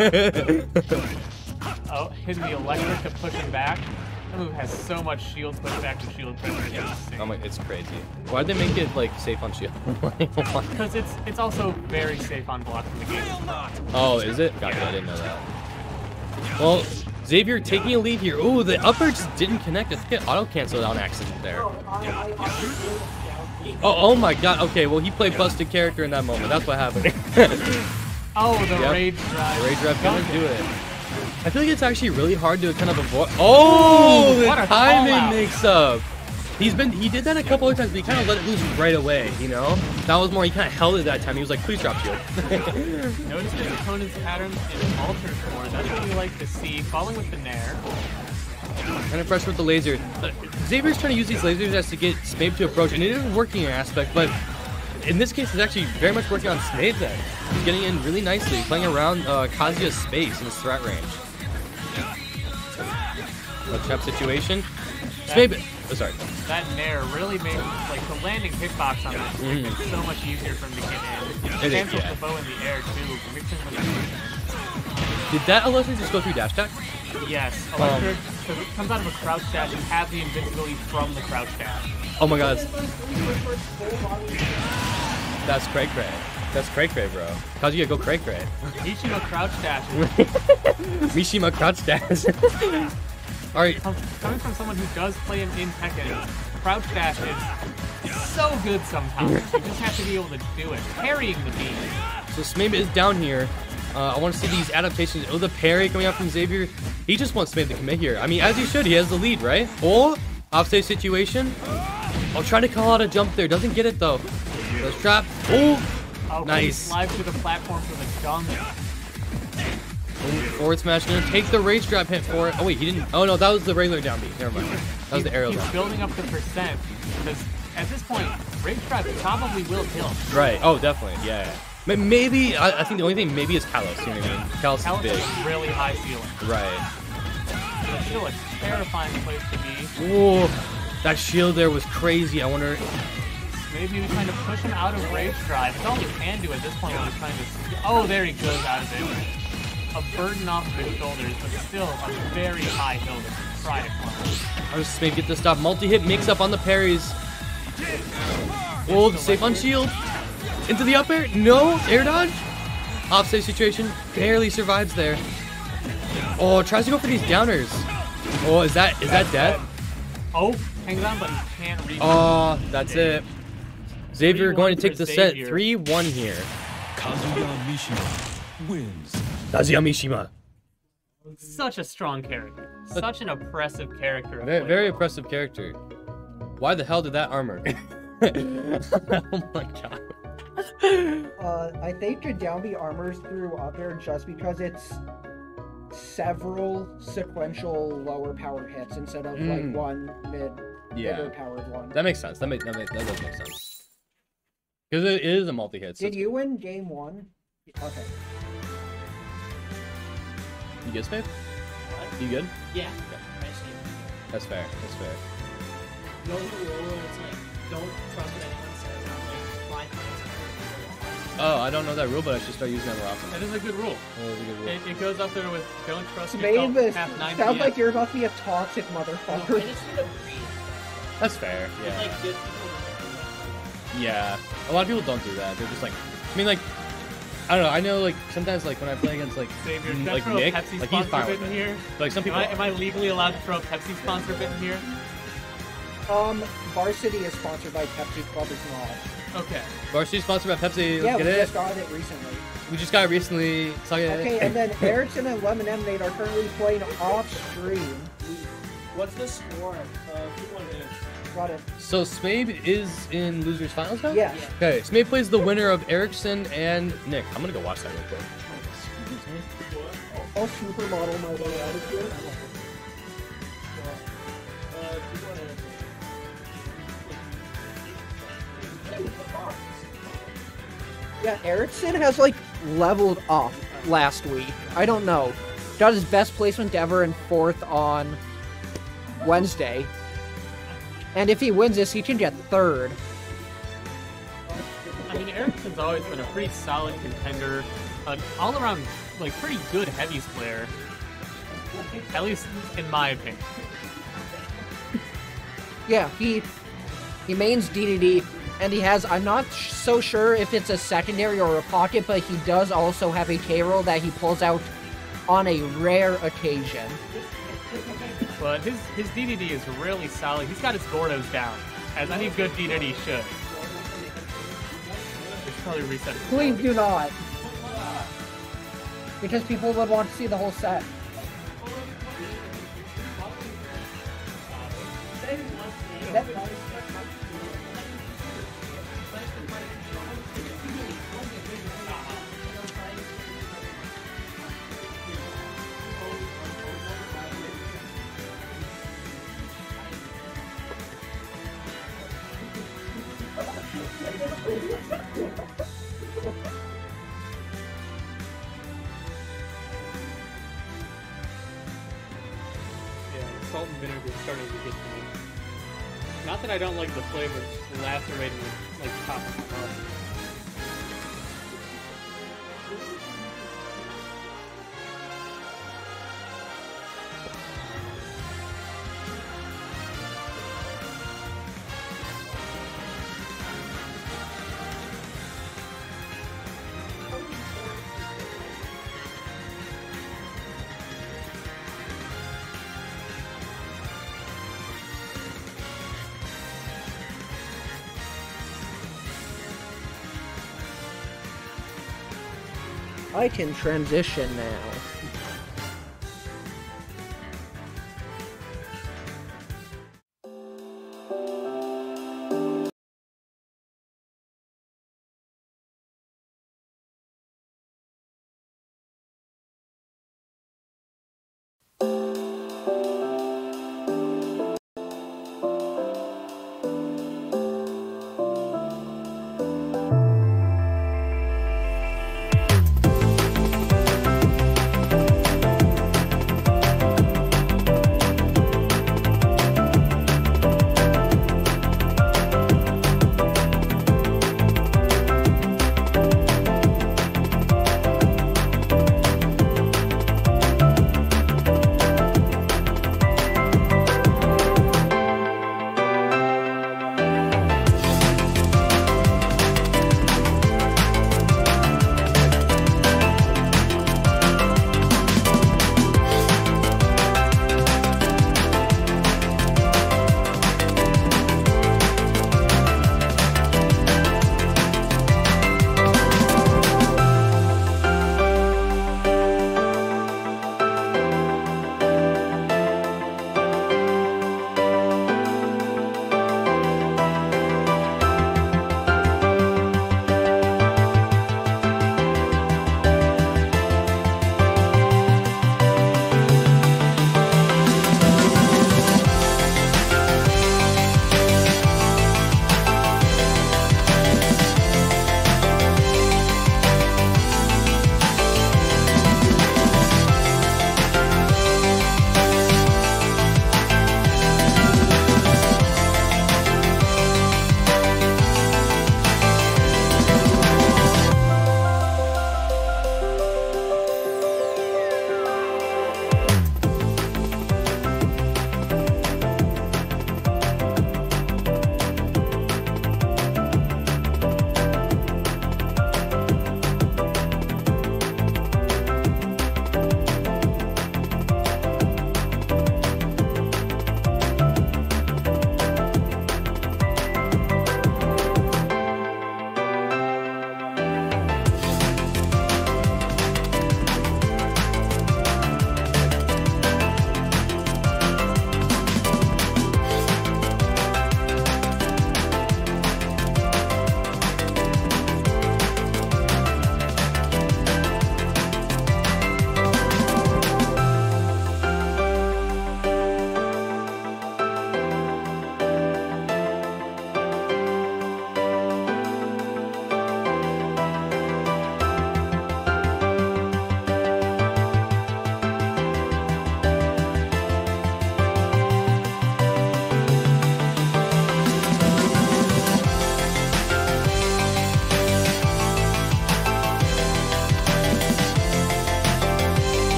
Oh, hitting the electric to push him back. That move has so much shield pushback to shield pressure. Yeah, it's crazy. Why'd they make it like safe on shield? Because it's also very safe on block from the game. Oh, is it? Gotcha, I didn't know that. Well, Xavier taking a lead here. Ooh, the up air just didn't connect. I think it auto-canceled on accident there. Oh my god. Okay, well, he played busted character in that moment. That's what happened. Oh, the Rage Drive. Rage Drive gonna do it. I feel like it's actually really hard to kind of avoid. Oh, the timing mix-up. He did that a couple of times, but he kind of let it loose right away, you know? That was more, he kind of held it that time. He was like, please drop shield. Notice his opponent's patterns in Altered Core. That's what we like to see. Falling with the Nair. Kind of pressure with the laser. Xavier's trying to use these lasers as to get Smabe to approach, and it is working in aspect, but in this case, it's actually very much working on Smabe's end. He's getting in really nicely, playing around Kazuya's space in his threat range. A trap situation. Smabe, oh, sorry. That Nair really made like the landing hitbox on that makes it so much easier for him to get in. It is, cancels the bow in the air too. Mixing with the Did that electric just go through dash attack? Yes, electric. Because it comes out of a crouch dash and have the invincibility from the crouch dash. Oh my god. That's cray cray. That's cray cray, bro. Kazuya, go cray cray. Mishima crouch dash. Mishima crouch dash. Alright. Coming from someone who does play in Tekken, crouch dash is so good sometimes. You just have to be able to do it. Parrying the beam. So Smabe is down here. I want to see these adaptations. Oh, the parry coming out from Xavier. He just wants Smabe to commit here. I mean, as he should. He has the lead, right? Oh, offstage situation. I'll try to call out a jump there. Doesn't get it, though. Let's trap. Oh, nice. Slide through the platform for the dunk. Forward smash. Gonna take the rage trap hit for it. Oh, wait, he didn't. Oh, no, that was the regular down B. Never mind. That was the aerial He's down. building up the percent. Because at this point, rage trap probably will kill. Right. Oh, definitely. Yeah. Maybe, I think the only thing maybe is Kalos, you know what I mean? Kalos is big. Has a really high ceiling. Right. But still a terrifying place to be. Ooh, that shield there was crazy. I wonder... Maybe we're trying to push him out of Rage Drive. It's all he can do at this point when he's trying to... Oh, there he goes out of it. A burden off of his shoulders, but still a very high hill to try to climb. I'll just maybe get the stop. Multi-hit mix-up on the parries. Oh, safe on shield. Into the up air. No, air dodge. Offstage situation. Barely survives there. Oh, tries to go for these downers. Oh, is that death? Oh, hangs on, but he can't reach. Oh, that's it. Xavier going to take the set. 3-1 here. Kazuya Mishima wins. Kazuya Mishima. Such a strong character. Such an oppressive character. Very oppressive character. Why the hell did that armor? Oh my god. I think the down B armors through up air just because it's several sequential lower power hits instead of like one bigger powered one. That makes sense. That does make sense. Because it is a multi-hit. Did you win game one? Okay. You good, Smabe? You good? Yeah. That's fair. That's fair. No rule, it's like, don't trust what anyone says. I'm like, fine. Oh, I don't know that rule, but I should start using that more often. That is a good rule. That is a good rule. It goes up there with don't trust Smabe yourself. Half 9 sounds PM. like you're about to be a toxic motherfucker. That's fair. Yeah. Like, good Yeah. A lot of people don't do that. They're just like, I mean, like, I don't know. I know, like, sometimes, like, when I play against, like, Xavier, can I like throw Nick, a Pepsi like, he's sponsor fine bit with in it. here? Like, some people. Am I legally allowed to throw a Pepsi sponsor bit in here? Varsity is sponsored by Pepsi, Club is not. Okay. Varsity sponsored by Pepsi. Yeah, Let's we get just it. got it recently. We just got it recently. Okay, and then Erickson and Lemon Emanate are currently playing off stream. What's the score? Who won this? Got it. So Smabe is in losers finals now? Yeah. Okay, Smabe plays the winner of Erickson and Nick. I'm gonna go watch that real quick. I'll supermodel my way out of here. Yeah, Erickson has like leveled up last week. I don't know. got his best placement ever in 4th on Wednesday. And if he wins this, he can get 3rd. I mean, Ericsson's always been a pretty solid contender, an all-around, like, pretty good heavies player. At least in my opinion. Yeah, he mains DDD, and he has, I'm not so sure if it's a secondary or a pocket, but he does also have a K-roll that he pulls out on a rare occasion. But his DDD is really solid. He's got his Gordos down, as any good DDD should. We should probably reset it. Please do not. Because people would want to see the whole set. Yeah, salt and vinegar is starting to get to me. Not that I don't like the flavor, it's just lacerating like top of the mouth. I can transition now.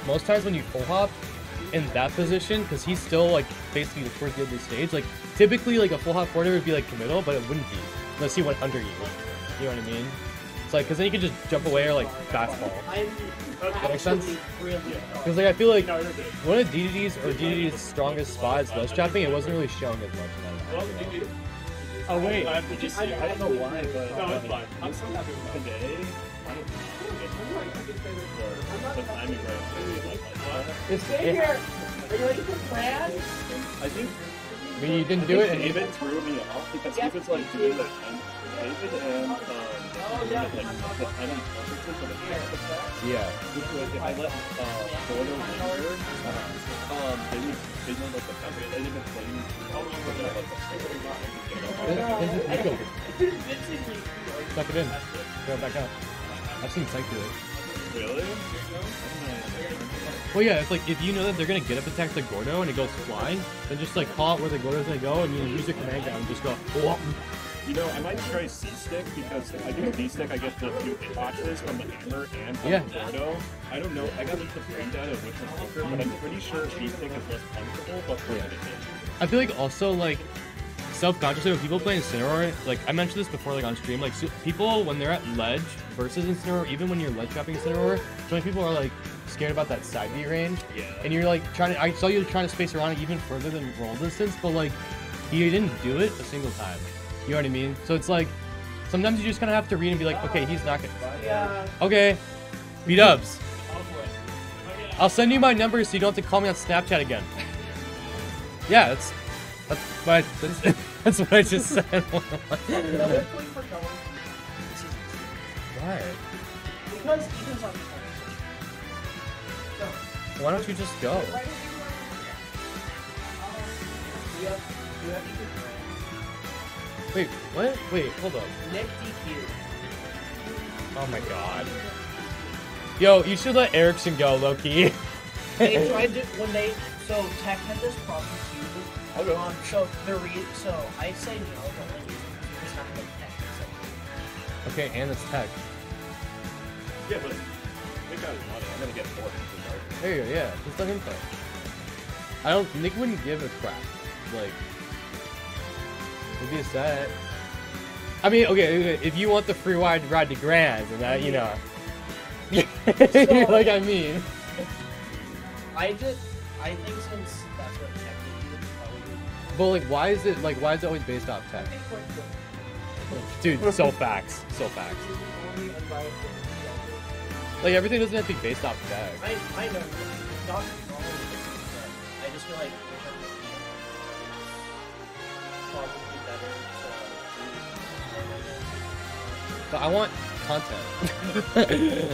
most times when you full hop in that position, because he's still like basically towards the end of the stage, like typically like a full hop forward would be like committal, but it wouldn't be unless he went under you. You know what I mean? It's like, because then you can just jump away or like fastball. That makes sense? Because like I feel like one of DDD's or DDD's strongest spots, ledge trapping, it wasn't really showing as much in that. You know? Oh wait. I don't know why, but no, it's fine. I'm so happy today. I don't the timing right. Stay here. Are you ready for plans? I think. I mean, you didn't do it, and David threw me off because he was like doing the David and the timing preferences for the yeah. Which was if I let Border linger, they know like the cover. They didn't play me. Suck it in. Go back out. I've seen Psych do it. Really? Well, yeah, it's like if you know that they're gonna get up attack the Gordo and it goes flying, then just like call out where the Gordo's gonna go and you use your command down and just go. Oh. You know, I might try C-Stick because I think D-Stick I get the few hitboxes from the hammer and from the Gordo. I don't know, I gotta look the breakdown of which one's quicker, but I'm pretty sure C-Stick is less punishable, but for I feel like also like self-consciously when people play Incineroar, like I mentioned this before like on stream, like people when they're at ledge versus Incineroar, even when you're ledge trapping Incineroar, so many people are like scared about that side B range. Yeah. And you're like trying to, I saw you trying to space around it even further than roll distance, but like you didn't do it a single time. You know what I mean? So it's like sometimes you just kind of have to read and be like, okay, he's not gonna. Yeah. Okay. B-dubs. I'll send you my number so you don't have to call me on Snapchat again. Yeah, that's what I just said. Why? Because Ethan's on the Why don't you just go? Wait, what? Wait, hold up. Nick DQ. Oh my god. Yo, you should let Erickson go, Loki. They tried to when they Tech had this problem too. Okay. So I say no, but like it's not like Tech. So. Okay, and it's Tech. Yeah, but Nick got his money. I'm gonna get more. There you go, yeah. Just let him play. I don't. Nick wouldn't give a crap. Like, it'd be a set. I mean, okay, if you want the free ride to Grands and that, you know. Like, I mean. I think since that's what Tech would do, probably. But like, why is it always based off Tech? Dude, so facts. So facts. Like, everything doesn't have to be based off Tech. I know. Not I just feel like probably better to But I want content.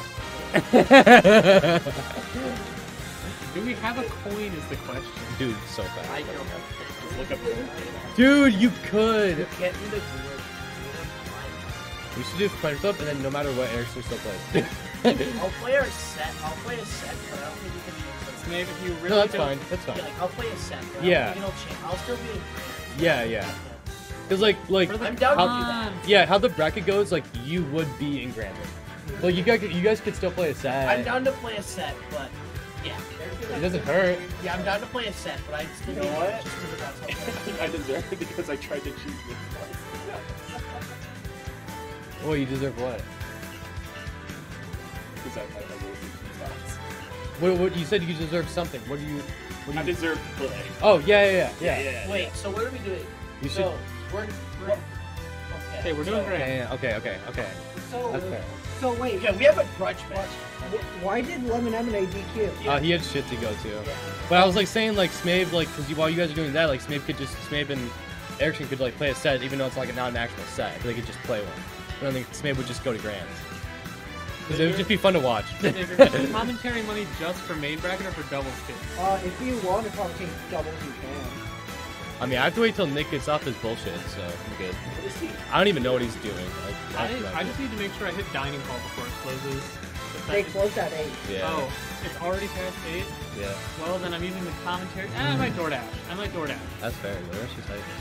Do we have a coin is the question. Dude, so fast. I don't know. Look up Dude, you could. You can't do the grid. We should do Spider Flip, and then no matter what, Erickson still plays. I'll play a set, but I don't think we can change Maybe if you really No, that's don't- fine. That's fine. Yeah, like, I'll play a set, but Yeah. I don't think it'll change. I'll still be in Yeah, yeah. Cause like I'm down to do that. Yeah, how the bracket goes, like you would be in Granted. Like you guys could still play a set. I'm down to play a set, but yeah. It doesn't hurt. Yeah, I'm down to play a set, but I'd still be what? just because that's how I deserve it because I tried to cheat this twice. Well, you deserve what? Because I really shots. What you said you deserve something. What do you? I deserve to play. Oh yeah. Wait, so what are we doing? You should. So, we're Okay, we're doing great. Yeah. Okay. So, That's fair. so wait, yeah, we have a grudge match. why did Lemon Lemonade DQ? He had shit to go to. But I was like saying like Smabe like because while you guys are doing that like Smabe and Erickson could like play a set even though it's like not an actual set. They could just play one. And I think Smabe would just go to Grands. Because it would just be fun to watch. Is there commentary money just for main bracket or for doubles too? If you want to commentate doubles, you can. I mean, I have to wait till Nick gets off his bullshit, so I'm good. I don't even know what he's doing. I just need to make sure I hit dining hall before it closes. They closed at 8. Yeah. Oh, it's already past 8? Yeah. Well, then I'm using the commentary. I might DoorDash. That's fair. That's just like.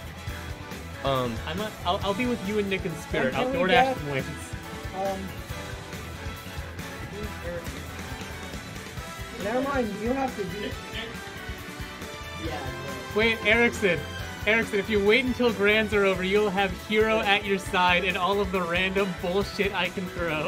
I'll be with you and Nick in spirit. I'll Can we DoorDash get- some wings. Never mind, you have to do it. Yeah. Wait, Erickson, if you wait until grands are over, you'll have Hero at your side and all of the random bullshit I can throw.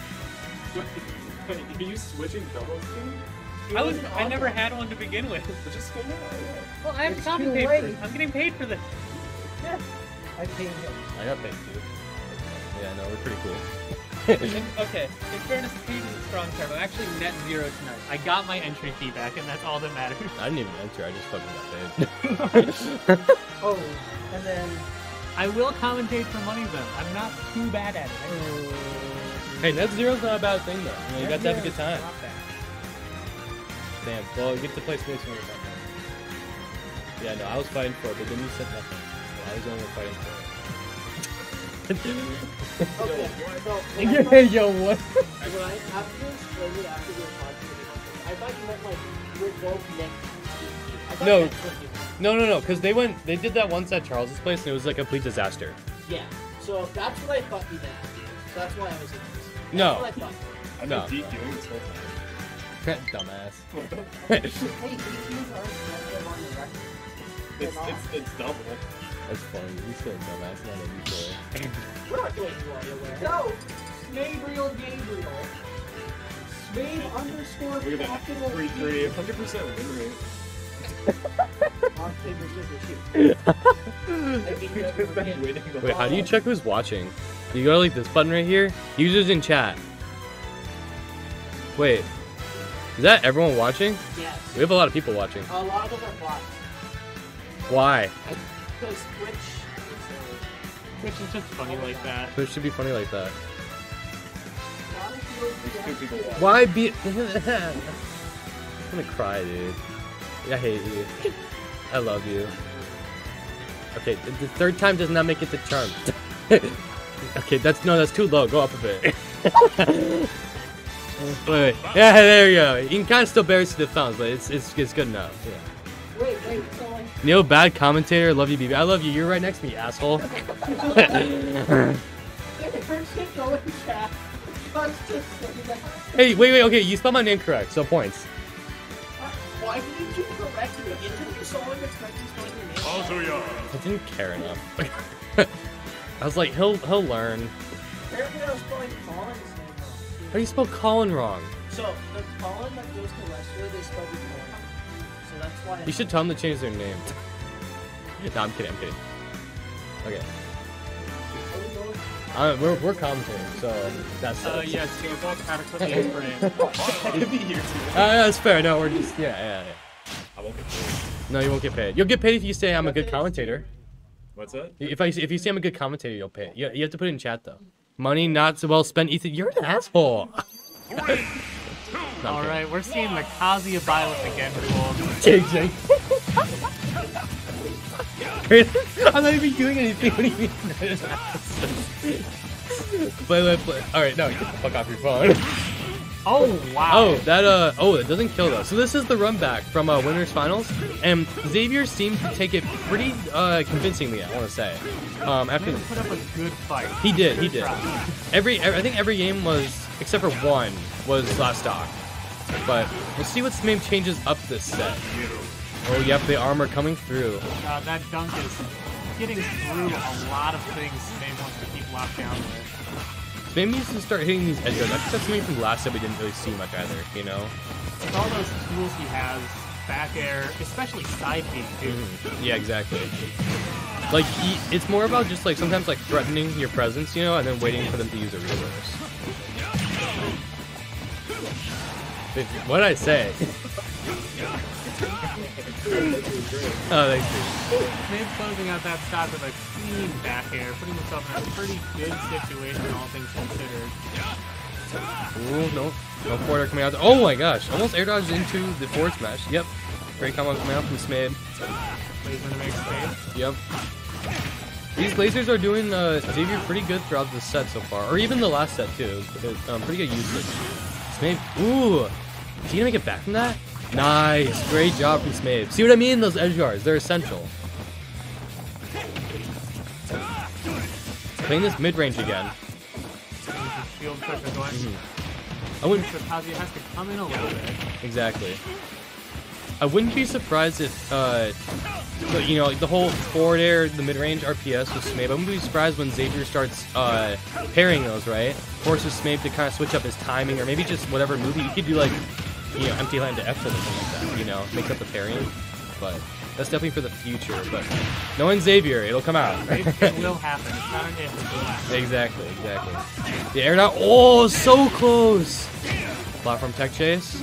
Are you switching doubles to? I never had one to begin with. Just go now. Well, I have to It's compensate too for it. late. I'm getting paid for this. Yeah. I paid him. I got paid too. Yeah, no, we're pretty cool. Okay, in fairness, paid is a strong term. I'm actually net zero tonight. I got my entry fee back, and that's all that matters. I didn't even enter, I just fucking got paid. Oh, and then... I will commentate for money, though. I'm not too bad at it. Hey, net zero's not a bad thing, though. You know, you got to have a good time. Not bad. Damn, well, you get to play Space Marine or something. Yeah, no, I was fighting for it, but then you said nothing. So I was the only one fighting for it. Okay, so Yeah, yo, what? when I after you explained it after we were talking, I thought you meant like you were both next to me. I thought No. that's what you meant. No, because they did that once at Charles's place, and it was like a complete disaster. Yeah. So that's what I thought you meant. So that's why I was interested. That's No. what I thought. I've No. been DQing this whole time. Dumbass. Hey, DQs aren't negative on the record. It's double. That's funny. You still a dumbass, not a new boy. We're not doing WarioWare. No! Smabriel Gabriel. Smabe underscore Look at that. capital 3-3, 100% win rate. on paper, scissors, shoot. I think you We've been winning the Wait, how do you check who's watching? You go to like this button right here. Users in chat. Wait, is that everyone watching? Yes. We have a lot of people watching. A lot of them are bots. Why? Because Twitch Which is just funny like that. It should be funny like that. There's 2 people watching. Why be? I'm gonna cry, dude. I hate you. I love you. Okay, the third time does not make it to charm. Okay, that's too low. Go up a bit. Wait. Yeah, there you go. You can kind of still barely see the thumbs, but it's good enough. Yeah. Wait, so like... Neil, bad commentator. Love you, BB. I love you. You're right next to me, asshole. Hey, wait. Okay, you spelled my name correct, so points. Why didn't you correct me? Didn't you someone expecting spelling your name? I didn't care enough. I was like, he'll learn. Apparently I was spelling Colin's name wrong. How do you spell Colin wrong? So, the Colin that goes to Leicester, they spelled it Colin. So that's why... You should tell them to change their name. No, I'm kidding. Okay. We're commentating, so that's. Yes, you both adequately framed. I'll be here too. That's fair. No, we're just yeah. I won't get paid. No, you won't get paid. You'll get paid if you say I'm a good commentator. What's that? If you say I'm a good commentator, you'll pay. You have to put it in chat though. Money not so well spent. Ethan, you're an asshole. All right, we're seeing the Kazuya Violet again, people. JJ. I'm not even doing anything. What do you mean? Play. Alright, no, get the fuck off your phone. Oh, wow. Oh, it doesn't kill though. So this is the run back from Winners Finals, and Xavier seemed to take it pretty convincingly, I want to say. After Put up a good fight. he did. I think every game was, except for one, was last stock. But we'll see what Smame changes up this set. Oh, yep, the armor coming through. That dunk is getting through a lot of things Smame wants to keep locked down with. Smame needs to start hitting these edge guards. I think that's something from last set we didn't really see much either, you know? With all those tools he has, back air, especially side beam too. Mm-hmm. Yeah, exactly. Like, it's more about just like sometimes like threatening your presence, you know, and then waiting for them to use a reverse. What did I say? Oh, thank you. Smame closing out that stock with a clean back air, putting himself in a pretty good situation, all things considered. Ooh, no forward air coming out. Oh my gosh, almost air dodged into the forward smash. Yep. Great combo coming out from Smame. Laser to make space. Yep. These lasers are doing Xavier pretty good throughout the set so far, or even the last set too. It was pretty good usage. Smave, ooh, is he gonna make it back from that? Nice, great job from Smave. See what I mean? Those edge guards, they're essential. Playing this mid range again. Shield pressure going. I wouldn't. So Kazuya has to come in a little bit. Exactly. I wouldn't be surprised if, you know, like the whole forward air, the mid-range RPS with Smabe. I wouldn't be surprised when Xavier starts parrying those, right? Forces Smabe to kind of switch up his timing, or maybe just whatever move. You could do like, you know, empty land to F or something like that. You know, mix up the parrying. But that's definitely for the future. But knowing Xavier, it'll come out. It will happen. It's not an if, it will happen. Exactly. The air dot. Oh, so close. Platform tech chase.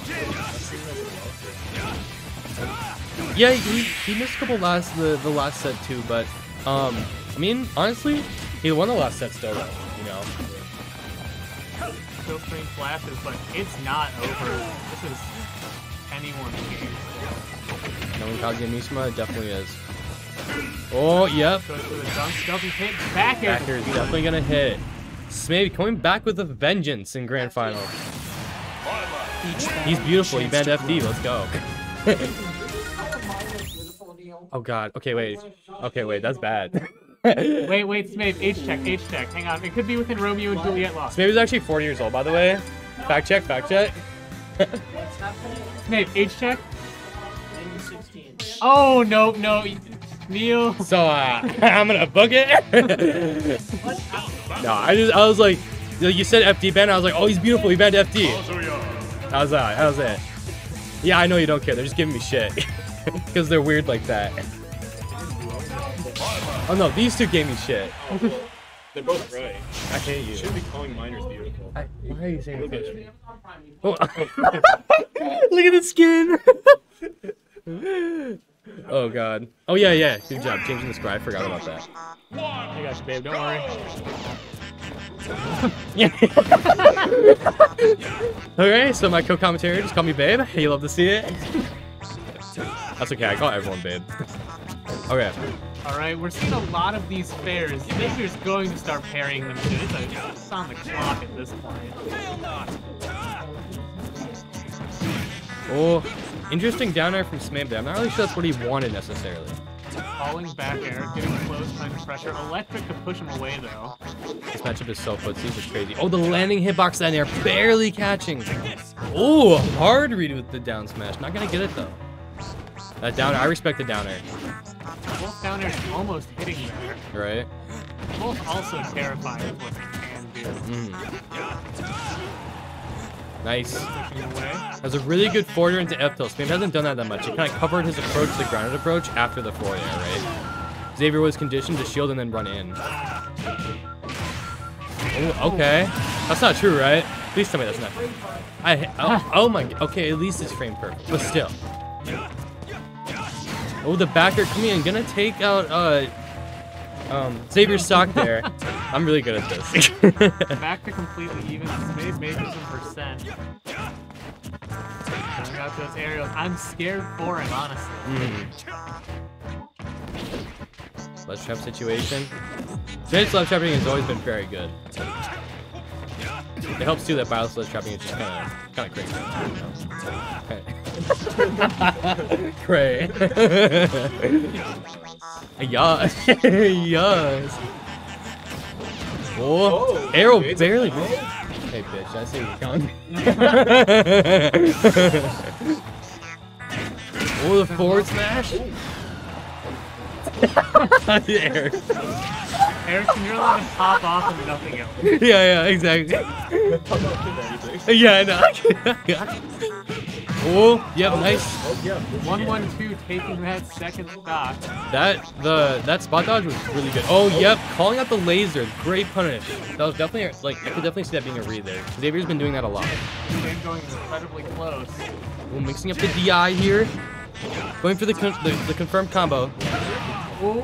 Yeah, he missed a couple the last set too, but I mean, honestly, he won the last set still, though, you know. Still string flashes, but it's not over. This is anyone's game. Knowing Kaguya Mishima, it definitely is. Oh, yep. Goes for the dunk, doesn't hit. Back air. Back air is definitely gonna hit. Smabe coming back with a vengeance in grand final. He's beautiful. He banned FD. Let's go. Oh god. Okay, wait. That's bad. wait, Smabe. H-check. Hang on. It could be within Romeo and Juliet law. Smabe is actually 40 years old, by the way. Fact check. Smabe, H-check. 16. Oh, no. Neil. So, I'm gonna book it. No, I was like, you said FD ban. I was like, oh, he's beautiful. He banned FD. How's that? Yeah, I know you don't care. They're just giving me shit. Because they're weird like that. Oh no, these two gave me shit. They're both right. I hate you. You shouldn't be calling minors beautiful. Why are you saying that? Oh. Look at the skin! Oh god. Oh yeah. Good job changing the scribe. I forgot about that. I got you, babe. Don't worry. Okay, so my co-commentator just called me babe. You love to see it. That's okay, I call everyone babe. Okay. Alright, we're seeing a lot of these fairs. Xavier's going to start parrying them soon. It's on the clock at this point. Oh, interesting down air from Smabe there. I'm not really sure that's what he wanted necessarily. Falling back air, getting close, under pressure. Electric to push him away though. This matchup is so footsie, it's crazy. Oh, the landing hitbox down there, barely catching. Oh, hard read with the down smash. Not gonna get it though. That down air, I respect the down air. Both down airs almost hitting there. Right? Both also terrifying with what they can do. Nice. That's a really good forwarder into F tilt. Smabe hasn't done that much. He kind of covered his approach, the grounded approach, after the forward air, right? Xavier was conditioned to shield and then run in. Oh, okay. That's not true, right? Please tell me that's not true. Oh my, okay, at least it's frame perfect, but still. Oh, the backer coming in, gonna take out Xavier's stock there. I'm really good at this. Back to completely even. Smabe made some percent. Going out those aerials. I'm scared for him, honestly. Sledge trap situation. Sledge trapping has always been very good. It helps too that bio sledge trapping is just kind of crazy. Cray. Yes. Yes. Oh, arrow barely. Hey, bitch, I see you're coming. Oh, the forward smash. Eric. Eric, you're allowed to pop off and nothing else. Yeah, exactly. Yeah, I know. Oh, yep, nice. 1-1-2 taking that second stock. That spot dodge was really good. Oh, yep, calling out the laser, great punish. That was definitely like I could definitely see that being a read there. Xavier's been doing that a lot. Game going incredibly close. Oh, mixing up the DI here, going for the confirmed combo. Oh.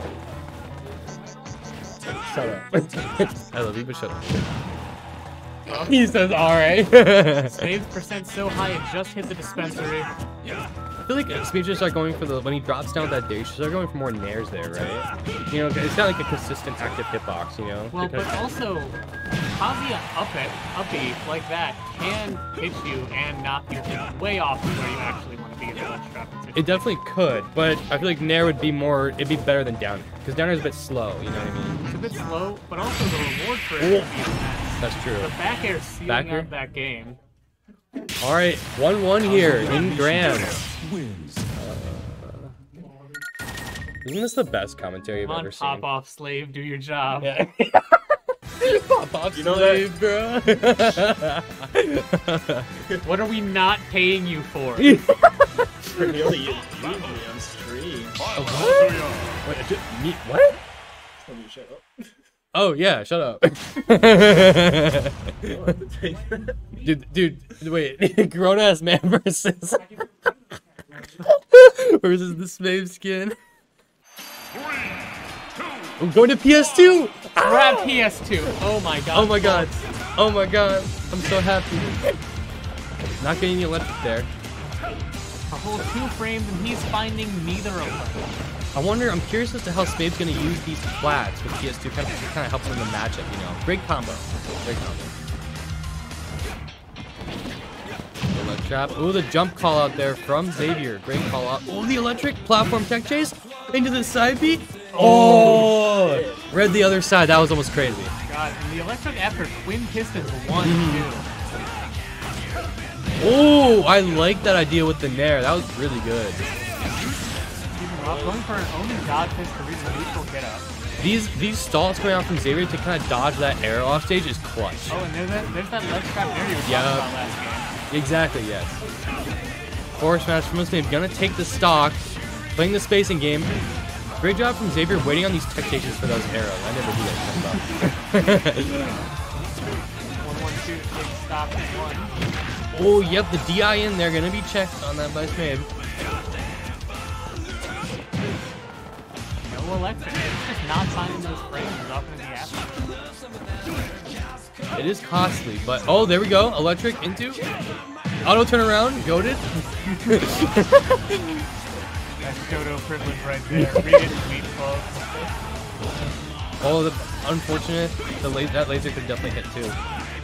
Shut up. I love you, but shut up. He says, alright. Smabe's percent so high it just hit the dispensary. I feel like Smabe should start going for when he drops down that day, he should start going for more nairs there, right? You know, it's not like a consistent active hitbox, you know? Well, but also, Kazuya up B like that can hit you and knock you way off from where you actually want to be in the ledge trap. It definitely could, but I feel like nair would be it'd be better than down air, because down air is a bit slow, you know what I mean? It's a bit slow, but also the reward for it is immense. That's true. The back air sealing out that game. All right, 1-1 here in grands. Isn't this the best commentary I've Come on, ever seen? pop off, slave, do your job. Yeah. Pop off, slave, bro. What are we not paying you for? Cornelia viewed me on stream. Wait, what? Tell me to shut up. Oh yeah, shut up. dude, wait. Grown ass man versus the Smave skin. I'm going to PS2. We're at PS2. Oh my god. Oh my god. Oh my god. I'm so happy. Not getting the electric there. A whole 2 frames and he's finding neither of them. I wonder, I'm curious as to how Spade's going to use these flats with PS2 kind of helps in the matchup, you know. Great combo. Great combo. Electric trap. Ooh, the jump call out there from Xavier. Great call out. Oh, the electric platform tech chase into the side beat. Oh! Read the other side. That was almost crazy. God, and the electric after twin pistons 1-2. Oh, I like that idea with the Nair. That was really good. Going for an Omen dodge fist to reach a neutral get up. These stalls coming out from Xavier to kind of dodge that arrow off stage is clutch. Oh, and there's that ledge trap area you were talking about last game. Exactly, yes. Forward smash from Smave. Gonna take the stock. Playing the spacing game. Great job from Xavier waiting on these tech chases for those arrows. I never do that. 1-1-2, big stop, 1. Oh, yep, the DI in there. Gonna be checked on that by Smave. No electric. It's just not finding those frames as often as he has to. It is costly, but oh, there we go. Electric into auto turnaround. Goated. That's Dodo privilege right there. Read it, sweet folks. Oh, the unfortunate. That laser could definitely hit too.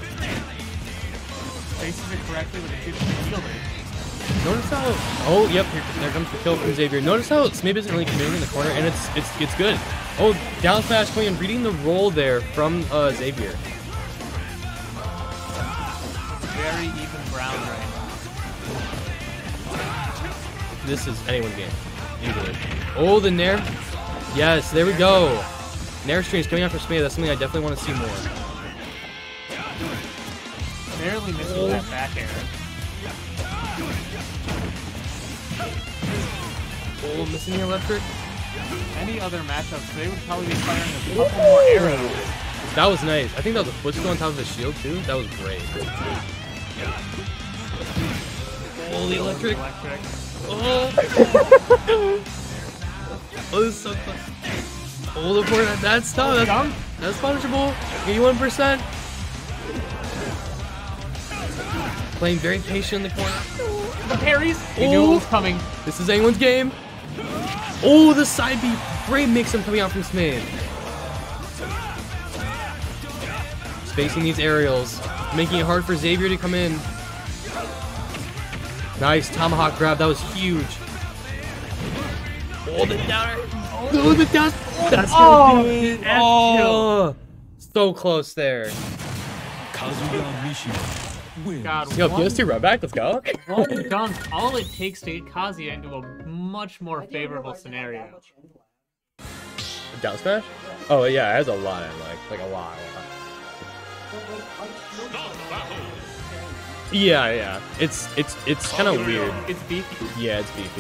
Faces it correctly with a good fielder. Notice how. Oh, yep. There comes the kill from Xavier. Notice how Smave isn't really committing in the corner, and it's good. Oh, down smash coming and reading the roll there from Xavier. Very even ground right now. This is anyone's game. Easily. Oh, the Nair. Yes, there we go. Nair strings coming after Smave. That's something I definitely want to see more. Barely missing that back air. Oh, missing the electric. Any other matchups, they would probably be firing a couple more arrows. That was nice. I think that was a footstool on top of the shield too. That was great. Oh, the electric. Oh. Oh, this is so close. Oh, the poor. That's tough. That's punishable. 81%. Playing very patient in the corner. The parries. He knew it was coming. This is anyone's game. Oh, the side beat. Great mix-up coming out from Smave. Spacing these aerials. Making it hard for Xavier to come in. Nice tomahawk grab. That was huge. Oh, the downer. Oh, the down. That's gonna do it. Oh, so close there. Kazuya Mishima wins. God, Yo, PS2 run back. Let's go. one dunk. All it takes to get Kazuya into a much more favorable scenario. Down smash? Oh yeah, it has a lot I like a lot. Yeah. It's kind of weird. It's beefy. Yeah, it's beefy.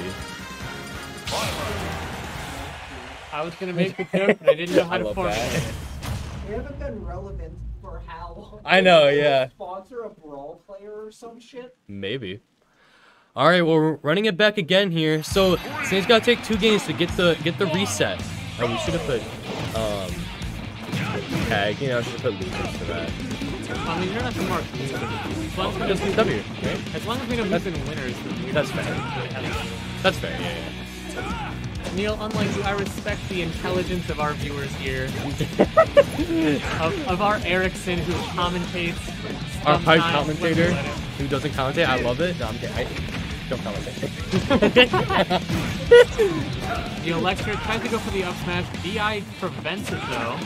I was gonna make the joke, but I didn't know how to formulate it. They haven't been relevant for how long? I know, yeah. Sponsor a Brawl player or some shit? Maybe. All right, well, we're running it back again here. So Snake's got to take 2 games to get the reset. Oh, we should have put tag. You know, should have put losers for that. I mean, you're not too marked. As long as we Just don't W, right? As long as we don't lose any winners, then That's fair. That's fair. Yeah. Neil, unlike you, I respect the intelligence of our viewers here. of our Erickson who commentates. Our high sometimes. commentator who doesn't commentate. I love it. No, I'm kidding. Don't commentate. The electric tries to go for the up smash. DI prevents it though.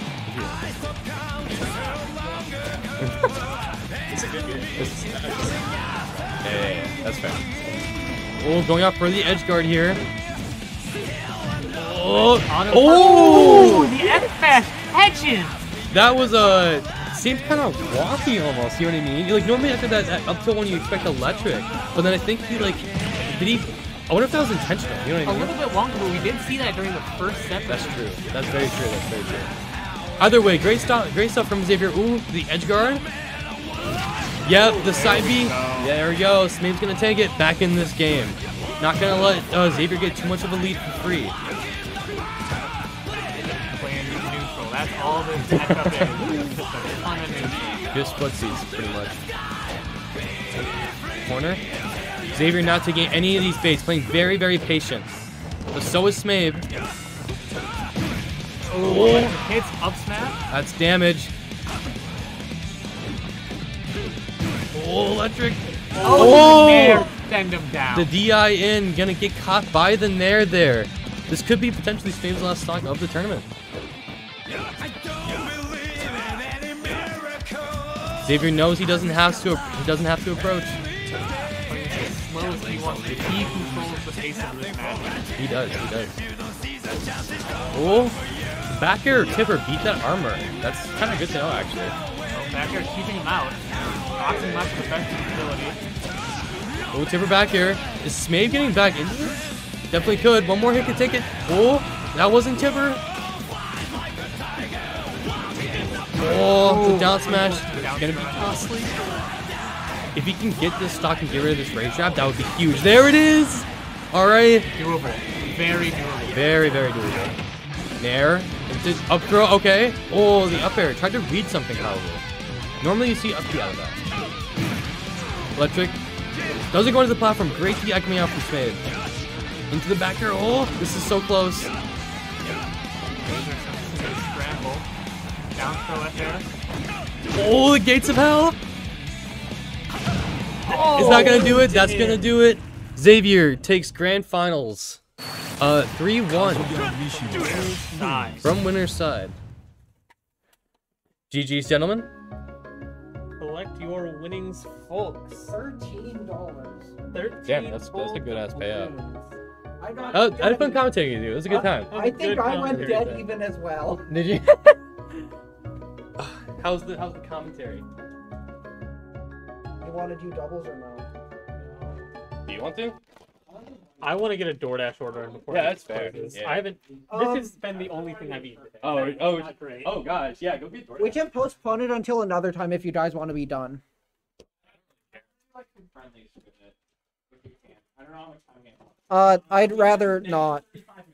It's a good game. Yeah, that's fair. Oh, going up for the edge guard here. Oh, the X-Smash catches! that was a seemed kind of walky almost. You know what I mean? Like normally after that, up till when you expect electric, but then I think he like did he? I wonder if that was intentional. You know what I mean? A little bit longer, but we did see that during the first set. That's true. That's very true. That's very true. Either way, great stuff from Xavier. Ooh, the edge guard. Yep, the side B. Yeah, there we go. Smabe's gonna take it back in this game. Not gonna let Xavier get too much of a lead for free. Playing neutral. That's all this matchup is. Just a ton of neutral. Just footsies, pretty much. Corner. Xavier not taking any of these baits, playing very, very patient. But so is Smabe. Oh, hits up smash. That's damage. Oh, electric. Oh, the Nair send him down. The DI in, gonna get caught by the Nair there. This could be potentially Smabe's last stock of the tournament. Xavier knows he doesn't have to approach. Slow as he wants to. He controls the pace of this match. He does. Oh, back air tipper beat that armor. That's kind of good to know, actually. So back air keeping him out. Boxing much defensive ability. Oh, tipper back air. Is Smabe getting back into this? Definitely could. One more hit could take it. Oh, that wasn't tipper. Oh, the down smash. Gonna be costly. If he can get this stock and get rid of this rage trap, that would be huge. There it is! Alright. Doable. Very doable. Very, very doable. Nair. Up throw, okay. Oh, the up air. Tried to read something probably. Normally you see up B out of that. Electric. Doesn't go into the platform. Great DI coming out from Smabe. Into the back air. Oh, this is so close. Scramble. Down throw at there. Oh, the gates of hell. Is that gonna do it? That's gonna do it. Xavier takes grand finals. 3-1 from winner's side. GG's, gentlemen. Collect your winnings, folks. $13. Damn, that's a good ass payout. I had fun commentating with you. It was a good time. I think I went dead even as well. Did you? How's the commentary? You want to do doubles or no? Do you want to? I want to get a DoorDash order before. Yeah, that's fair. Yeah. I haven't. This has been the only thing I've eaten today. Oh, Great. oh gosh, yeah, go get DoorDash. We can postpone it until another time if you guys want to be done. I don't know how much time we have. I'd rather not.